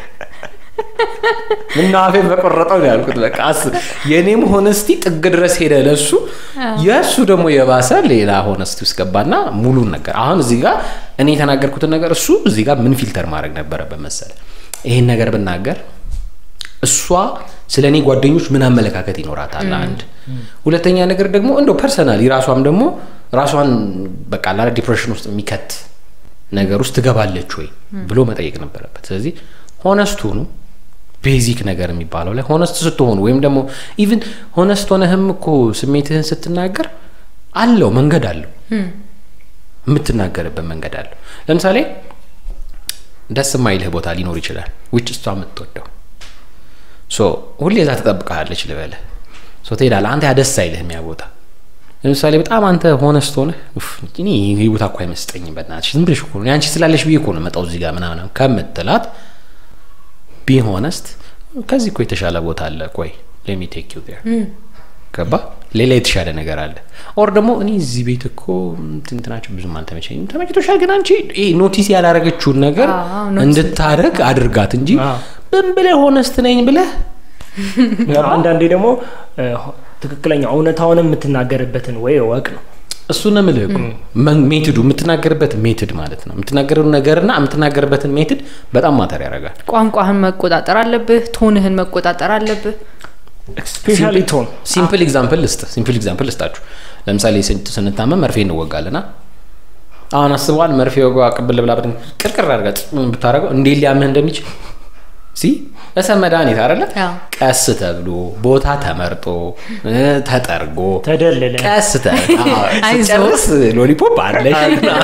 እና አፌ በቆረጠው ነው ያልኩት በቃ የኔም ሆነስቲ ጥግ ድረስ ሄደ ለሱ የሱ ደግሞ የባሰ ሌላ ሆነስቲ ውስጥ ገባና ሙሉ ነገር አሁን እዚህ ጋር እኔ ተናገርኩት ነገር እሱ እዚህ ጋር ምን ፊልተር ማድረግ ነበረበት መሰለ ይሄን ነገር ብናገር እሷ ስለኔ ጓደኞች ምን አመለካከት ይኖራታል አንድ ሁለተኛ ነገር ደግሞ እንደው ፐርሰናሊ ራሷም ደግሞ ራሷን በቃ ላላ ዲፕሬሽን ውስጥ የሚከት ነገር ውስጥ ትገባለች ወይ ብሎ መጠየቅ ነበረበት ስለዚህ ሆነስት ሆኑ ቤዚክ ነገር የሚባለው ላይ ሆነስት ስትሆኑ ወይም ደግሞ ኢቭን ሆነስት ሆነህም እኮ ስሜትህን ስትናገር አለው መንገድ አለው የምትናገርበት መንገድ አለው ለምሳሌ ደስ የማይልህ ቦታ ሊኖር ይችላል which እሷ የምትወደው ሶ ሁሌ እዛ ተጠብቀሃለች ልበለ ሶ ትሄዳለህ አንተ ያ ደስ አይልህም ያ ቦታ ለምሳሌ በጣም አንተ ሆነስት ሆነ እኔ ይሄ ቦታ እኮ አይመስጠኝም በእናትሽ ዝም ብለሽ እኮ ነው አንቺ ስላለሽ ብዬ እኮ ነው መጣው እዚህ ጋር ምናምን ከምትላት be honest ከዚህ እኮ የተሻለ ቦታ አለ ቆይ let me take you there ከባ ሌላ የተሻለ ነገር አለ ኦር ደግሞ እኔ እዚህ ቤት እኮ እንትናችሁ ብዙም አልተመቸኝም ተመችቶሻል ግን አንቺ ይሄ ኖቲስ ያላረገችውን ነገር እንድታረግ አድርጋት እንጂ በእንብለ ሆነስት ነኝ ብለህ አንዳንዴ ደግሞ ትክክለኛ እውነታውን የምትናገርበትን ወይ ወቅ ነው እሱ ነው ማለት ነው ሜቶዱ የምትናገርበት ሜቶድ ማለት ነው የምትናገረው ነገርና የምትናገርበትን ሜቶድ በጣም ማተር ያደርጋል ቋንቋህን መቆጣጠር አለብህ ቶንህን መቆጣጠር አለብህ especially tone simple example list simple example ልስጣችሁ ለምሳሌ ስንታመም መርፌ እንወጋለና አሁን አስበዋል መርፌ ወጋው አቀብል ብላ በደን ቅርቅር አድርጋት ምን ብታረጋው እንዴ ሊያምህ እንደሚችል ሲ ለሰመዳኒት አይደለ ቀስ ተብሎ ቦታ ተመርጦ ተጠርጎ ተደለለ ቀስ ተብሎ አይዞስ ሎሊፖፕ አለሽ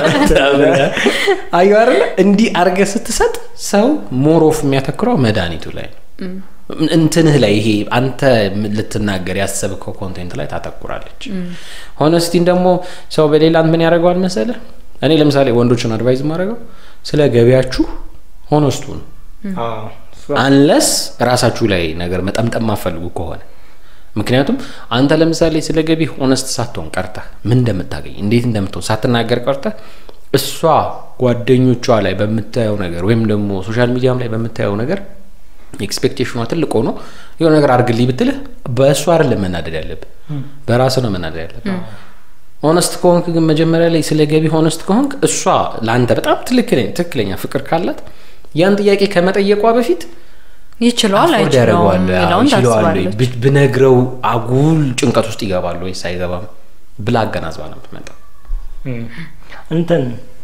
አዩ አይደለ እንዲ አርገ ስትሰጥ ሰው ሞር ኦፍ የሚያተክረው መዳኒቱ ላይ እንትንህ ላይ ይሄ አንተ ልትናገር ያሰብከው ኮንቴንት ላይ ታተኩራለች ሆነስቲን ደግሞ ሰው በሌላ ምን ያደርጋል መሰለ እኔ ለምሳሌ ወንዶችን አድቫይዝ ማድረገው ስለ ገበያችሁ ሆነስቱ ነው አዎ አንለስ ራሳችሁ ላይ ነገር መጠምጠም ማፈልጉ ከሆነ ምክንያቱም አንተ ለምሳሌ ስለ ገቢ ሆነስት ሳትሆን ቀርታ ምን እንደምታገኝ እንዴት እንደምትሆን ሳትናገር ቀርታ እሷ ጓደኞቿ ላይ በመታየው ነገር ወይም ደግሞ ሶሻል ሚዲያም ላይ በመታየው ነገር ኤክስፔክቴሽኗ ትልቅ ሆኖ የሆነ ነገር አርግልኝ ብትልህ በእሷ አይደለም መናደድ ያለብህ በራስ ነው መናደድ ያለብህ ሆነስት ከሆንክ ግን መጀመሪያ ላይ ስለ ገቢ ሆነስት ከሆንክ እሷ ላንተ በጣም ትክክለኛ ትክክለኛ ፍቅር ካላት ያን ጥያቄ ከመጠየቋ በፊት ይችላል አይችልም ይላውን ታስባለች ብነግረው አጉል ጭንቀት ውስጥ ይገባል ወይ ሳይገባም ብላ አገናዝባ ነው የምትመጣው እንትን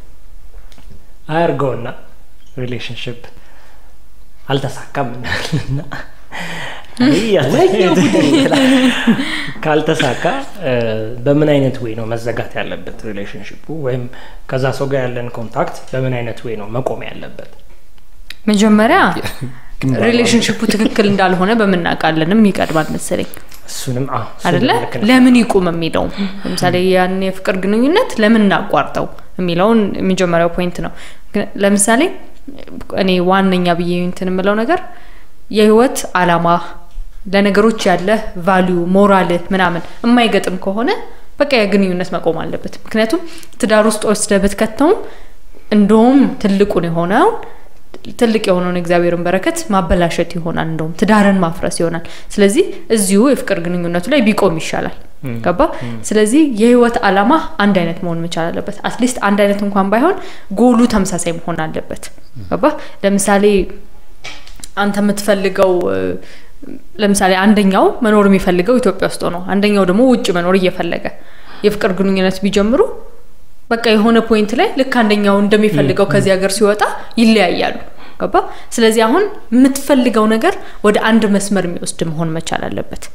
አርጎና ሪሌሽንሺፕ አልተሳካም እና ካልተሳካ በምን አይነት ወይ ነው መዘጋት ያለበት ሪሌሽንሺፑ ወይም ከዛ ሰው ጋር ያለን ኮንታክት በምን አይነት ወይ ነው መቆም ያለበት መጀመሪያ ሪሌሽንሺፑ ትክክል እንዳልሆነ በመናቃለንም ይቀድማል መሰለኝ እሱንም አዎ አይደለ ለምን ይቆም የሚለው ለምሳሌ ያን የፍቅር ግንኙነት ለምን እናቋርጠው የሚለውን መጀመሪያው ፖይንት ነው ለምሳሌ እኔ ዋንኛ ብዬ እንትን ምለው ነገር የህይወት አላማ ለነገሮች ያለ ቫልዩ ሞራል ምናምን የማይገጥም ከሆነ በቃ የግንኙነት መቆም አለበት ምክንያቱም ትዳር ውስጥ ወስደበት ከተው እንደውም ትልቁ ነው የሆነው ትልቅ የሆነውን እግዚአብሔርን በረከት ማበላሸት ይሆናል እንደውም ትዳርን ማፍረስ ይሆናል ስለዚህ እዚሁ የፍቅር ግንኙነቱ ላይ ቢቆም ይሻላል ገባ ስለዚህ የህይወት አላማ አንድ አይነት መሆን መቻል አለበት አትሊስት አንድ አይነት እንኳን ባይሆን ጎሉ ተመሳሳይ መሆን አለበት ገባ ለምሳሌ አንተ የምትፈልገው ለምሳሌ አንደኛው መኖር የሚፈልገው ኢትዮጵያ ውስጥ ነው አንደኛው ደግሞ ውጭ መኖር እየፈለገ የፍቅር ግንኙነት ቢጀምሩ በቃ የሆነ ፖይንት ላይ ልክ አንደኛው እንደሚፈልገው ከዚህ ሀገር ሲወጣ ይለያያሉ ገባ ስለዚህ አሁን የምትፈልገው ነገር ወደ አንድ መስመር የሚወስድ መሆን መቻል አለበት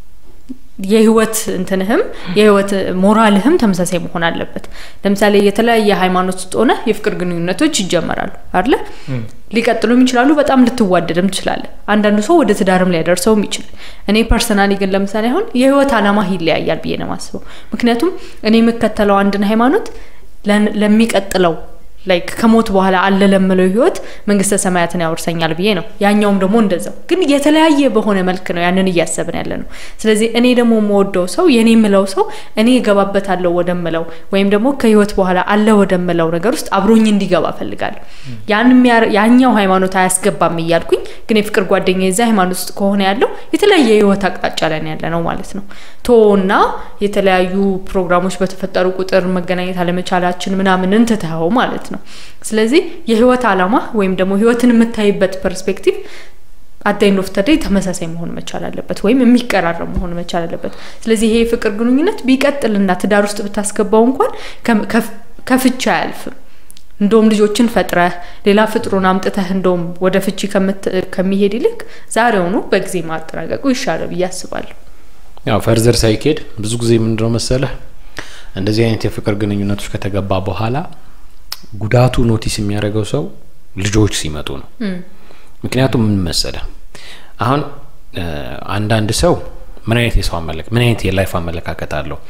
የህይወት እንትንህም የህይወት ሞራልህም ተመሳሳይ መሆን አለበት ለምሳሌ የተለያየ ሃይማኖት ውስጥ ሆነ የፍቅር ግንኙነቶች ይጀመራሉ አይደል ሊቀጥሉም ይችላሉ በጣም ልትዋደድም ይችላል አንዳንዱ ሰው ወደ ትዳርም ሊያደርሰውም ይችላል እኔ ፐርሰናሊ ግን ለምሳሌ አሁን የህይወት አላማ ይለያያል ብዬ ነው ማስበው ምክንያቱም እኔ የምከተለው አንድን ሃይማኖት ለሚቀጥለው ላይክ ከሞት በኋላ አለ ለምለው ህይወት መንግስተ ሰማያትን ያወርሰኛል ብዬ ነው ያኛውም ደግሞ እንደዛው ግን የተለያየ በሆነ መልኩ ነው ያንን እያሰብን ያለ ነው ስለዚህ እኔ ደግሞ የምወደው ሰው የኔ ምለው ሰው እኔ ገባበታለሁ ወደምለው ወይም ደግሞ ከህይወት በኋላ አለ ወደምለው ነገር ውስጥ አብሮኝ እንዲገባ ፈልጋለሁ ያን ያኛው ሃይማኖት አያስገባም ይያልኩኝ ግን የፍቅር ጓደኛዬ እዛ ሃይማኖት ውስጥ ከሆነ ያለው የተለያየ ህይወት አቅጣጫ ላይ ያለ ነው ማለት ነው ቶና የተለያዩ ፕሮግራሞች በተፈጠሩ ቁጥር መገናኘት አለመቻላችን ምናምን እንተታው ማለት ነው ስለዚህ የህይወት አላማ ወይም ደግሞ ህይወትን የምታይበት ፐርስፔክቲቭ አዳይን ኦፍ ተዴይ ተመሳሳይ መሆን መቻል አለበት ወይም የሚቀራረብ መሆን መቻል አለበት ስለዚህ ይሄ ፍቅር ግንኙነት ቢቀጥልና ትዳር ውስጥ ብታስገባው እንኳን ከፍቻ ያልፍም እንደውም ልጆችን ፈጥረህ ሌላ ፍጥሩን አምጥተህ እንደውም ወደ ፍቺ ከሚሄድ ይልቅ ዛሬውኑ በጊዜ ማጠናቀቁ ይሻላል ብዬ አስባለሁ ያው ፈርዘር ሳይኬድ ብዙ ጊዜ ምንድነው መሰለህ እንደዚህ አይነት የፍቅር ግንኙነቶች ከተገባ በኋላ ጉዳቱ ኖቲስ የሚያደርገው ሰው ልጆች ሲመጡ ነው ምክንያቱም ምን መሰለህ አሁን አንድ አንድ ሰው ምን አይነት የሰው አመለክ ምን አይነት የላይፍ አመለካከት አለው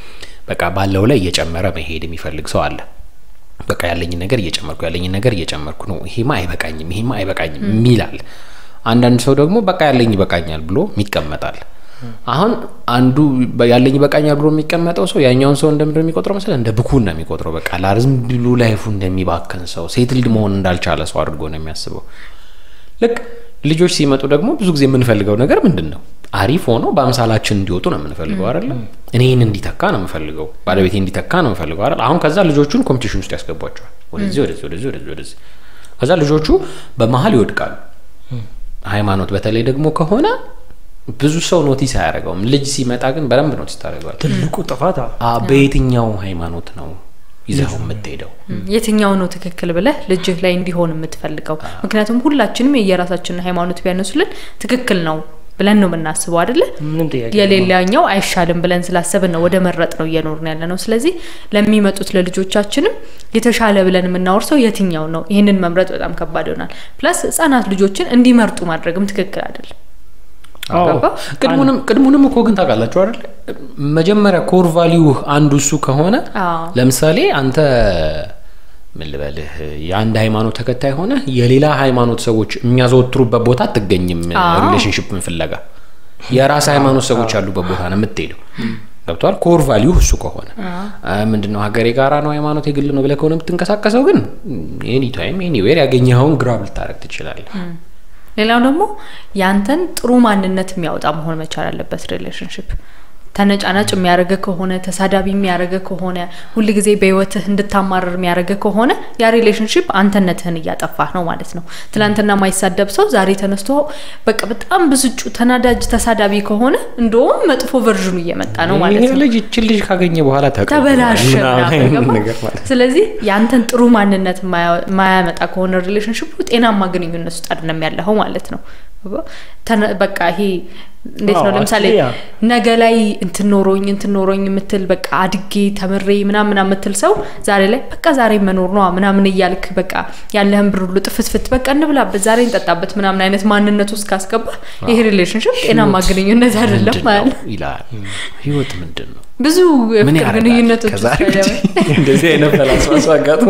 በቃ ባለው ላይ እየጨመረ መሄድ የሚፈልግ ሰው አለ። በቃ ያለኝ ነገር እየጨመርኩ ያለኝ ነገር እየጨመርኩ ነው ይሄማ አይበቃኝም ይሄማ አይበቃኝም ሚላል። አንዳንድ ሰው ደግሞ በቃ ያለኝ ይበቃኛል ብሎ ይቀመጣል። አሁን አንዱ ያለኝ ይበቃኛል ብሎ የሚቀመጠው ሰው ያኛውን ሰው እንደምንድነው የሚቆጥረው መሰለህ እንደ ብኩን ነው የሚቆጥረው። በቃ ላርዝም ብሎ ላይፉ እንደሚባከን ሰው ሴትልድ መሆን እንዳልቻለ ሰው አድርጎ ነው የሚያስበው። ልክ ልጆች ሲመጡ ደግሞ ብዙ ጊዜ የምንፈልገው ነገር ምንድነው አሪፍ ሆኖ በአምሳላችን እንዲወጡ ነው የምንፈልገው አይደል? እኔን እንዲተካ ነው የምፈልገው ባለቤቴ እንዲተካ ነው የምፈልገው አይደል? አሁን ከዛ ልጆቹን ኮምፒቲሽን ውስጥ ያስገቧቸዋል። ወደዚህ ወደዚህ ወደዚህ ወደዚህ ወደዚህ ከዛ ልጆቹ በመሀል ይወድቃሉ። ሃይማኖት በተለይ ደግሞ ከሆነ ብዙ ሰው ኖቲስ አያደርገውም። ልጅ ሲመጣ ግን በደንብ ኖቲስ ታደርገዋለህ። ትልቁ ጥፋት አ በየትኛው ሃይማኖት ነው ይዘው የምትሄደው? የትኛው ነው ትክክል ብለህ ልጅህ ላይ እንዲሆን የምትፈልገው? ምክንያቱም ሁላችንም የየራሳችንን ሃይማኖት ቢያነሱልን ትክክል ነው ብለን ነው የምናስበው አይደለ? የሌላኛው አይሻልም ብለን ስላሰብን ነው ወደ መረጥ ነው እየኖርን ያለ ነው። ስለዚህ ለሚመጡት ለልጆቻችንም የተሻለ ብለን የምናወርሰው የትኛው ነው? ይሄንን መምረጥ በጣም ከባድ ይሆናል። ፕላስ ህፃናት ልጆችን እንዲመርጡ ማድረግም ትክክል አይደለም። አዎ ቅድሙንም ቅድሙንም እኮ ግን ታውቃላችሁ አይደል? መጀመሪያ ኮር ቫልዩ አንዱ እሱ ከሆነ ለምሳሌ አንተ ምን ልበልህ የአንድ ሃይማኖት ተከታይ ሆነ የሌላ ሃይማኖት ሰዎች የሚያዘወትሩበት ቦታ አትገኝም። ሪሌሽንሺፕን ፍለጋ የራስ ሃይማኖት ሰዎች ያሉበት ቦታ ነው የምትሄደው። ገብቷል? ኮር ቫልዩ እሱ ከሆነ ምንድነው ሀገሬ ጋራ ነው ሃይማኖት የግል ነው ብለህ ከሆነ የምትንቀሳቀሰው ግን ኤኒ ታይም ኤኒዌር ያገኘኸውን ግራብ ልታረግ ትችላለህ። ሌላው ደግሞ ያንተን ጥሩ ማንነት የሚያወጣ መሆን መቻል አለበት ሪሌሽንሺፕ። ተነጫናጭ የሚያረገ ከሆነ ተሳዳቢ የሚያረገ ከሆነ ሁሉ ጊዜ በህይወትህ እንድታማረር የሚያረገ ከሆነ ያ ሪሌሽንሺፕ አንተነትህን እያጠፋህ ነው ማለት ነው። ትላንትና ማይሳደብ ሰው ዛሬ ተነስቶ በቃ በጣም ብስጩ ተናዳጅ ተሳዳቢ ከሆነ እንደውም መጥፎ ቨርዥኑ እየመጣ ነው ማለት ነው። ልጅ እቺ ልጅ ካገኘ በኋላ ተበላሽ ነው። ስለዚህ ያንተን ጥሩ ማንነት ማያመጣ ከሆነ ሪሌሽንሺፑ ጤናማ ግንኙነት ውስጥ አይደለም ያለው ማለት ነው። በቃ ይሄ እንዴት ነው ለምሳሌ ነገ ላይ እንትኖሮኝ እንትኖሮኝ ምትል በቃ አድጌ ተመሬ ምናምን ምናምን ምትል ሰው ዛሬ ላይ በቃ ዛሬ መኖር ነው ምናምን እያልክ በቃ ያለህን ብር ሁሉ ጥፍትፍት በቃ እንብላበት ዛሬ እንጠጣበት ምናምን አይነት ማንነት ውስጥ ካስገባ ይሄ ሪሌሽንሺፕ ጤናማ ግንኙነት አይደለም ማለት ይላል። ህይወት ምንድነው? ብዙ የፍቅር ግንኙነቶች እንደዚህ አይነት ፈላስፋ አጋጥሞ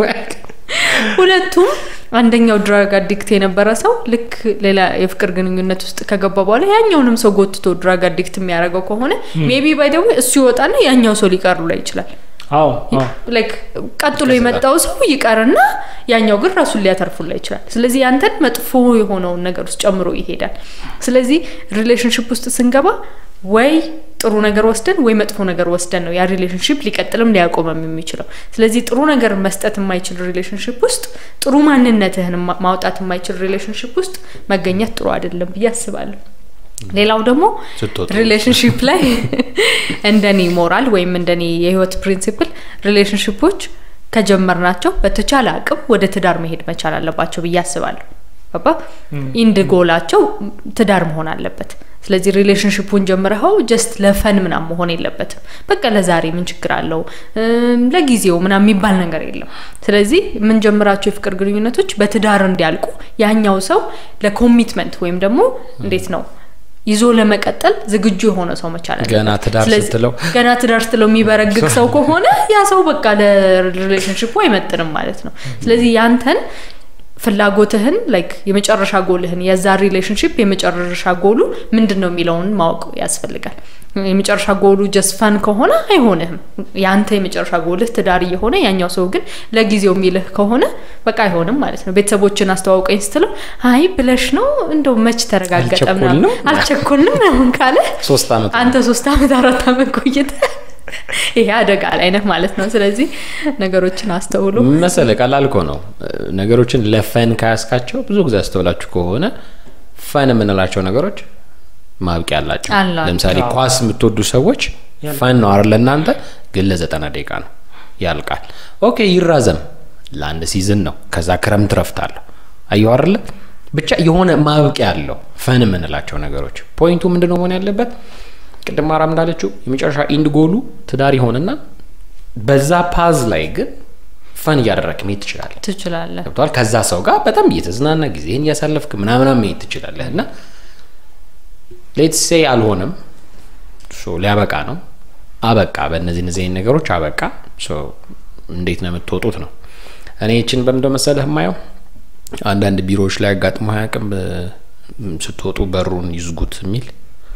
ሁለቱም አንደኛው ድራግ አዲክት የነበረ ሰው ልክ ሌላ የፍቅር ግንኙነት ውስጥ ከገባ በኋላ ያኛውንም ሰው ጎትቶ ድራግ አዲክት የሚያረጋው ከሆነ ሜቢ ባይ ዘ ዌይ እሱ ይወጣና ያኛው ሰው ሊቀርሉ ላይ ይችላል። አዎ ላይክ ቀጥሎ የመጣው ሰው ይቀርና ያኛው ግን ራሱን ሊያተርፉላ ይችላል። ስለዚህ ያንተን መጥፎ የሆነው ነገር ውስጥ ጨምሮ ይሄዳል። ስለዚህ ሪሌሽንሺፕ ውስጥ ስንገባ ወይ ጥሩ ነገር ወስደን ወይ መጥፎ ነገር ወስደን ነው ያ ሪሌሽንሺፕ ሊቀጥልም ሊያቆምም የሚችለው። ስለዚህ ጥሩ ነገር መስጠት የማይችል ሪሌሽንሺፕ ውስጥ ጥሩ ማንነትህን ማውጣት የማይችል ሪሌሽንሺፕ ውስጥ መገኘት ጥሩ አይደለም ብዬ አስባለሁ። ሌላው ደግሞ ሪሌሽንሺፕ ላይ እንደኔ ሞራል ወይም እንደኔ የህይወት ፕሪንሲፕል ሪሌሽንሺፖች ከጀመርናቸው በተቻለ አቅም ወደ ትዳር መሄድ መቻል አለባቸው ብዬ አስባለሁ። አባ ኢንድ ጎላቸው ትዳር መሆን አለበት። ስለዚህ ሪሌሽንሺፑን ጀምረው ጀስት ለፈን ምናም መሆን የለበትም። በቃ ለዛሬ ምን ችግር አለው ለጊዜው ምናም የሚባል ነገር የለም። ስለዚህ ምን ጀምራቸው የፍቅር ግንኙነቶች በትዳር እንዲያልቁ ያኛው ሰው ለኮሚትመንት ወይም ደግሞ እንዴት ነው ይዞ ለመቀጠል ዝግጁ የሆነ ሰው መቻል አለበት። ገና ትዳር ስትለው ገና ትዳር ስትለው የሚበረግግ ሰው ከሆነ ያ ሰው በቃ ለሪሌሽንሺፑ አይመጥንም ማለት ነው። ስለዚህ ያንተን ፍላጎትህን ላይክ የመጨረሻ ጎልህን የዛ ሪሌሽንሺፕ የመጨረሻ ጎሉ ምንድነው የሚለውን ማወቅ ያስፈልጋል። የመጨረሻ ጎሉ ጀስት ፈን ከሆነ አይሆንም። ያንተ የመጨረሻ ጎልህ ትዳር ይሆነ ያኛው ሰው ግን ለጊዜው የሚልህ ከሆነ በቃ አይሆንም ማለት ነው። ቤተሰቦችን አስተዋውቀኝ ስትለው አይ ብለሽ ነው እንደው መች ተረጋገጠና አልቸኮልንም ነው ካለ ሶስት አመት አንተ ሶስት አመት አራት አመት ቆይተ ይሄ አደጋ ላይ ነህ ማለት ነው። ስለዚህ ነገሮችን አስተውሉ መሰለ ቀላል እኮ ነው። ነገሮችን ለፈን ካያስካቸው ብዙ ጊዜ አስተውላችሁ ከሆነ ፈን የምንላቸው ነገሮች ማብቂያ አላቸው። ለምሳሌ ኳስ የምትወዱ ሰዎች ፈን ነው አይደል እናንተ ግን ለዘጠና ደቂቃ ነው ያልቃል። ኦኬ ይራዘም ለአንድ ሲዝን ነው ከዛ ክረምት ረፍታለሁ አየው አይደል ብቻ የሆነ ማብቂያ አለው ፈን የምንላቸው ነገሮች። ፖይንቱ ምንድነው መሆን ያለበት? ቅድም አራም እንዳለችው የመጨረሻ ኢንድ ጎሉ ትዳር ይሆንና በዛ ፓዝ ላይ ግን ፈን ያደረክ መሄድ ትችላለህ ትችላለህ ገብቷል። ከዛ ሰው ጋር በጣም እየተዝናና ጊዜህን ያሳለፍክ ምናምን መሄድ ትችላለህ እና ሌትስ ሴይ አልሆነም ሶ ሊያበቃ ነው አበቃ በእነዚህ እነዚህ ነገሮች አበቃ ሶ እንዴት ነው የምትወጡት ነው እኔ እቺን በምንድነው መሰለህ ማየው አንዳንድ ቢሮዎች ላይ አጋጥሞ ያቀም ስትወጡ በሩን ይዝጉት የሚል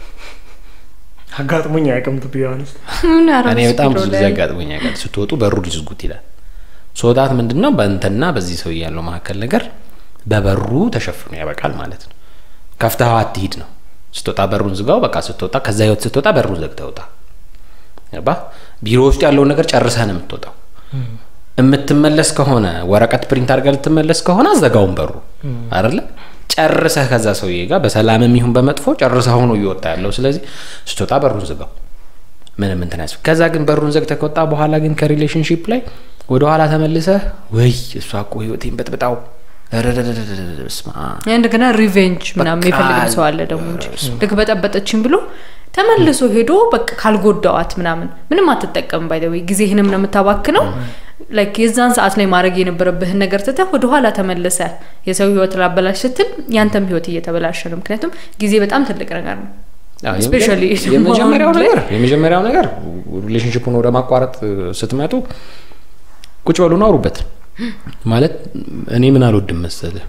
አጋጥሞኝ ያቀም ቱ ቢያንስ እኔ በጣም ብዙ ጊዜ አጋጥሞኝ ያቀም ስትወጡ በሩን ይዝጉት ይላል ሶዳት ምንድነው በእንተና በዚህ ሰው ያለው ማከል ነገር በበሩ ተሸፍኖ ያበቃል ማለት ነው ከፍተህ አትሂድ ነው ስትወጣ በሩን ዝጋው በቃ ስትወጣ ከዛ ህይወት ስትወጣ በሩን ዘግተህ ወጣ ያባ ቢሮ ውስጥ ያለው ነገር ጨርሰህ ነው የምትወጣው እምትመለስ ከሆነ ወረቀት ፕሪንት አድርገህ ልትመለስ ከሆነ አዘጋውን በሩ አይደለ ጨርሰህ ከዛ ሰውዬ ጋር በሰላምም ይሁን በመጥፎ ጨርሰህ ሆኖ ይወጣ ያለው ስለዚህ ስትወጣ በሩን ዝጋው ምንም እንትን ያስፈልግ ከዛ ግን በሩን ዘግተህ ከወጣ በኋላ ግን ከሪሌሽንሺፕ ላይ ወደ ኋላ ተመልሰህ ወይ እሷ እኮ ህይወቴን በጥብጣው ረረረረስማ እንደገና ሪቬንጅ ምናምን ይፈልግ ሰው አለ ደግሞ እንጂ ልክ በጠበጠችኝ ብሎ ተመልሶ ሄዶ በቃ ካልጎዳዋት ምናምን ምንም አትጠቀም ባይ ዘ ወይ ጊዜህንም ነው የምታባክነው ላይክ የዛን ሰዓት ላይ ማድረግ የነበረብህ ነገር ተተ ወደ ኋላ ተመለሰ የሰው ህይወት ላበላሽ ስትል ያንተም ህይወት እየተበላሸ ነው ምክንያቱም ጊዜ በጣም ትልቅ ነገር ነው ስፔሻሊ የመጀመሪያው ነገር የመጀመሪያው ነገር ሪሌሽንሺፑን ወደ ማቋረጥ ስትመጡ ቁጭ በሉና አውሩበት ማለት እኔ ምን አልወድም መሰለህ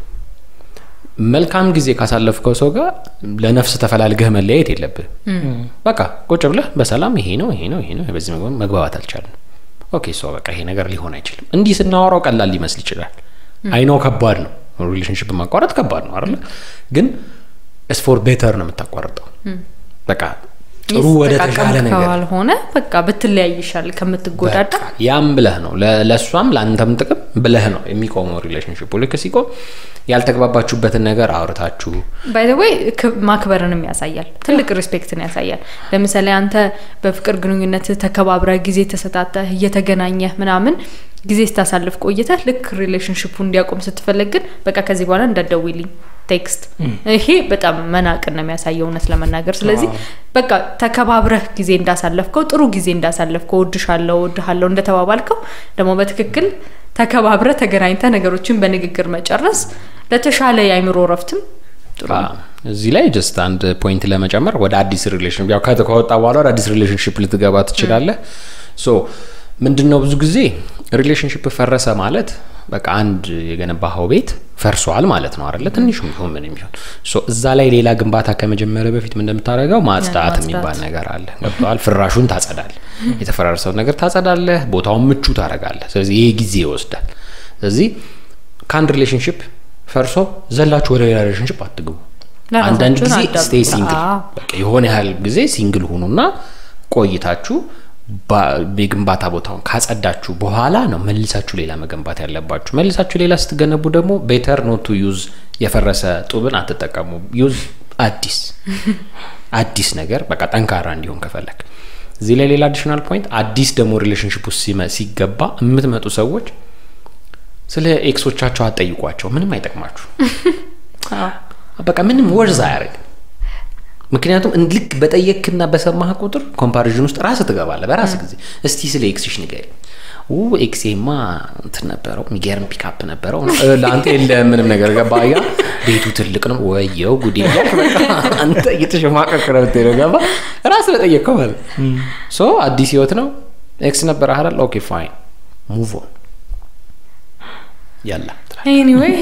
መልካም ጊዜ ካሳለፍከው ሰው ጋር ለነፍስ ተፈላልገህ መለያየት የለብህ በቃ ቁጭ ብለህ በሰላም ይሄ ነው ይሄ ነው ይሄ ነው በዚህ መግባባት አልቻለም ኦኬ ሶ በቃ ይሄ ነገር ሊሆን አይችልም እንዲህ ስናወራው ቀላል ሊመስል ይችላል አይ ኖ ከባድ ነው ሪሌሽንሺፕ ማቋረጥ ከባድ ነው አይደል ግን ኢስ ፎር ቤተር ነው የምታቋርጠው በቃ ጥሩ ወደ ተሻለ ነገር ካልሆነ በቃ በትለያይ ይሻል ከምትጎዳዳ ያም ብለህ ነው ለሷም ላንተም ጥቅም ብለህ ነው የሚቆመው ሪሌሽንሺፕ ልክ ሲቆም ያልተግባባችሁበትን ነገር አውርታችሁ ባይ ዘ ወይ ማክበርንም ያሳያል ትልቅ ሪስፔክትን ያሳያል ለምሳሌ አንተ በፍቅር ግንኙነት ተከባብራ ጊዜ ተሰጣጣህ እየተገናኘህ ምናምን ጊዜ ስታሳልፍ ቆይተህ ልክ ሪሌሽንሺፑ እንዲያቆም ስትፈልግ ግን በቃ ከዚህ በኋላ እንዳትደውይልኝ ቴክስት ይሄ በጣም መናቅን ነው የሚያሳየው እውነት ለመናገር ስለዚህ በቃ ተከባብረህ ጊዜ እንዳሳለፍከው ጥሩ ጊዜ እንዳሳለፍከው ወድሻለሁ ወድሃለሁ እንደተባባልከው ደግሞ በትክክል ተከባብረህ ተገናኝተህ ነገሮችን በንግግር መጨረስ ለተሻለ ያይምሮ ረፍትም ጥሩ እዚህ ላይ ጀስት አንድ ፖይንት ለመጨመር ወደ አዲስ ሪሌሽን ያው ከተቆጣ በኋላ ወደ አዲስ ሪሌሽንሺፕ ልትገባ ትችላለህ ሶ ምንድነው ብዙ ጊዜ ሪሌሽንሺፕ ፈረሰ ማለት በቃ አንድ የገነባው ቤት ፈርሷል ማለት ነው አይደል ትንሽም ይሁን ምንም ይሁን ሶ እዛ ላይ ሌላ ግንባታ ከመጀመሪያ በፊት ምን እንደምታረጋው ማጽዳት የሚባል ነገር አለ ገብቷል ፍራሹን ታጸዳለህ የተፈራረሰው ነገር ታጸዳለህ ቦታውን ምቹ ታረጋለህ ስለዚህ ይሄ ጊዜ ይወስዳል ስለዚህ ካንድ ሪሌሽንሺፕ ፈርሶ ዘላችሁ ወደ ሌላ ሪሌሽንሺፕ አትግቡ አንዳንድ ጊዜ ስቴይ ሲንግል በቃ የሆነ ያህል ጊዜ ሲንግል ሆኑና ቆይታችሁ በግንባታ ቦታውን ካጸዳችሁ በኋላ ነው መልሳችሁ ሌላ መገንባት ያለባችሁ መልሳችሁ ሌላ ስትገነቡ ደግሞ ቤተር ኖት ቱ ዩዝ የፈረሰ ጡብን አትጠቀሙ ዩዝ አዲስ አዲስ ነገር በቃ ጠንካራ እንዲሆን ከፈለክ እዚህ ላይ ሌላ አዲሽናል ፖይንት አዲስ ደግሞ ሪሌሽንሺፕ ውስጥ ሲገባ የምትመጡ ሰዎች ስለ ኤክሶቻቸው አጠይቋቸው ምንም አይጠቅማችሁ በቃ ምንም ወርዝ አያረግም ምክንያቱም እንልክ በጠየቅና በሰማህ ቁጥር ኮምፓሪዥን ውስጥ ራስ ትገባለህ በራስ ጊዜ እስቲ ስለ ኤክስሽ ንገሪ ኦ ኤክሴማ እንትን ነበረው ሚገርም ፒካፕ ነበረው ለአንተ የለ ምንም ነገር ገባያ ቤቱ ትልቅ ነው ወየው ጉዴ በቃ አንተ እየተሸማቀቅ ነው ተረጋባ ራስ በጠየቀው ማለት ሶ አዲስ ህይወት ነው ኤክስ ነበር አይደል ኦኬ ፋይን ሙቭ ኦን ያላ ኤኒዌይ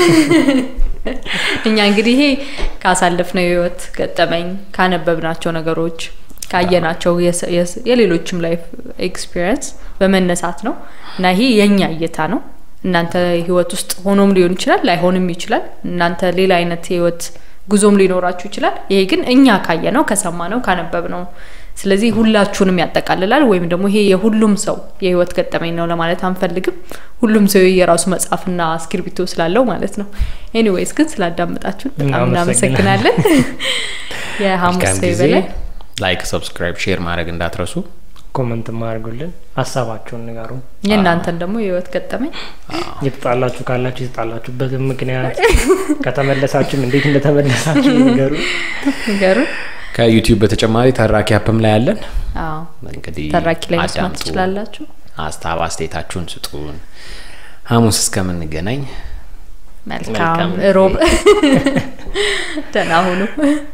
እኛ እንግዲህ ይሄ ካሳለፍነው ህይወት ገጠመኝ ካነበብናቸው ነገሮች ካየናቸው የሌሎችም ላይፍ ኤክስፒሪየንስ በመነሳት ነው እና ይሄ የኛ እይታ ነው እናንተ ህይወት ውስጥ ሆኖም ሊሆን ይችላል ላይሆንም ይችላል እናንተ ሌላ አይነት ህይወት ጉዞም ሊኖራችሁ ይችላል ይሄ ግን እኛ ካየነው ከሰማነው ካነበብነው ስለዚህ ሁላችሁንም ያጠቃልላል ወይም ደግሞ ይሄ የሁሉም ሰው የህይወት ገጠመኝ ነው ለማለት አንፈልግም ሁሉም ሰው የራሱ መጽሐፍና ስክሪፕቶ ስላለው ማለት ነው ኤኒዌይስ ግን ስላዳመጣችሁ በጣም እናመሰግናለን የሐሙስ ሰይበለ ላይክ ሰብስክራይብ ሼር ማድረግ እንዳትረሱ ኮሜንት ማድርጉልን ሐሳባችሁን ንገሩን የእናንተን ደግሞ የህይወት ገጠመኝ ይጣላችሁ ካላችሁ ይጣላችሁበት ምክንያት ከተመለሳችሁ እንዴት እንደተመለሳችሁ ንገሩን ንገሩን ከዩቲዩብ በተጨማሪ ተራኪ አፕም ላይ ያለን አዎ እንግዲህ ተራኪ ላይ መስማት ትችላላችሁ አስተያየት አስተያየታችሁን ስጡን ሐሙስ እስከምንገናኝ መልካም ሮብ ደህና ሁኑ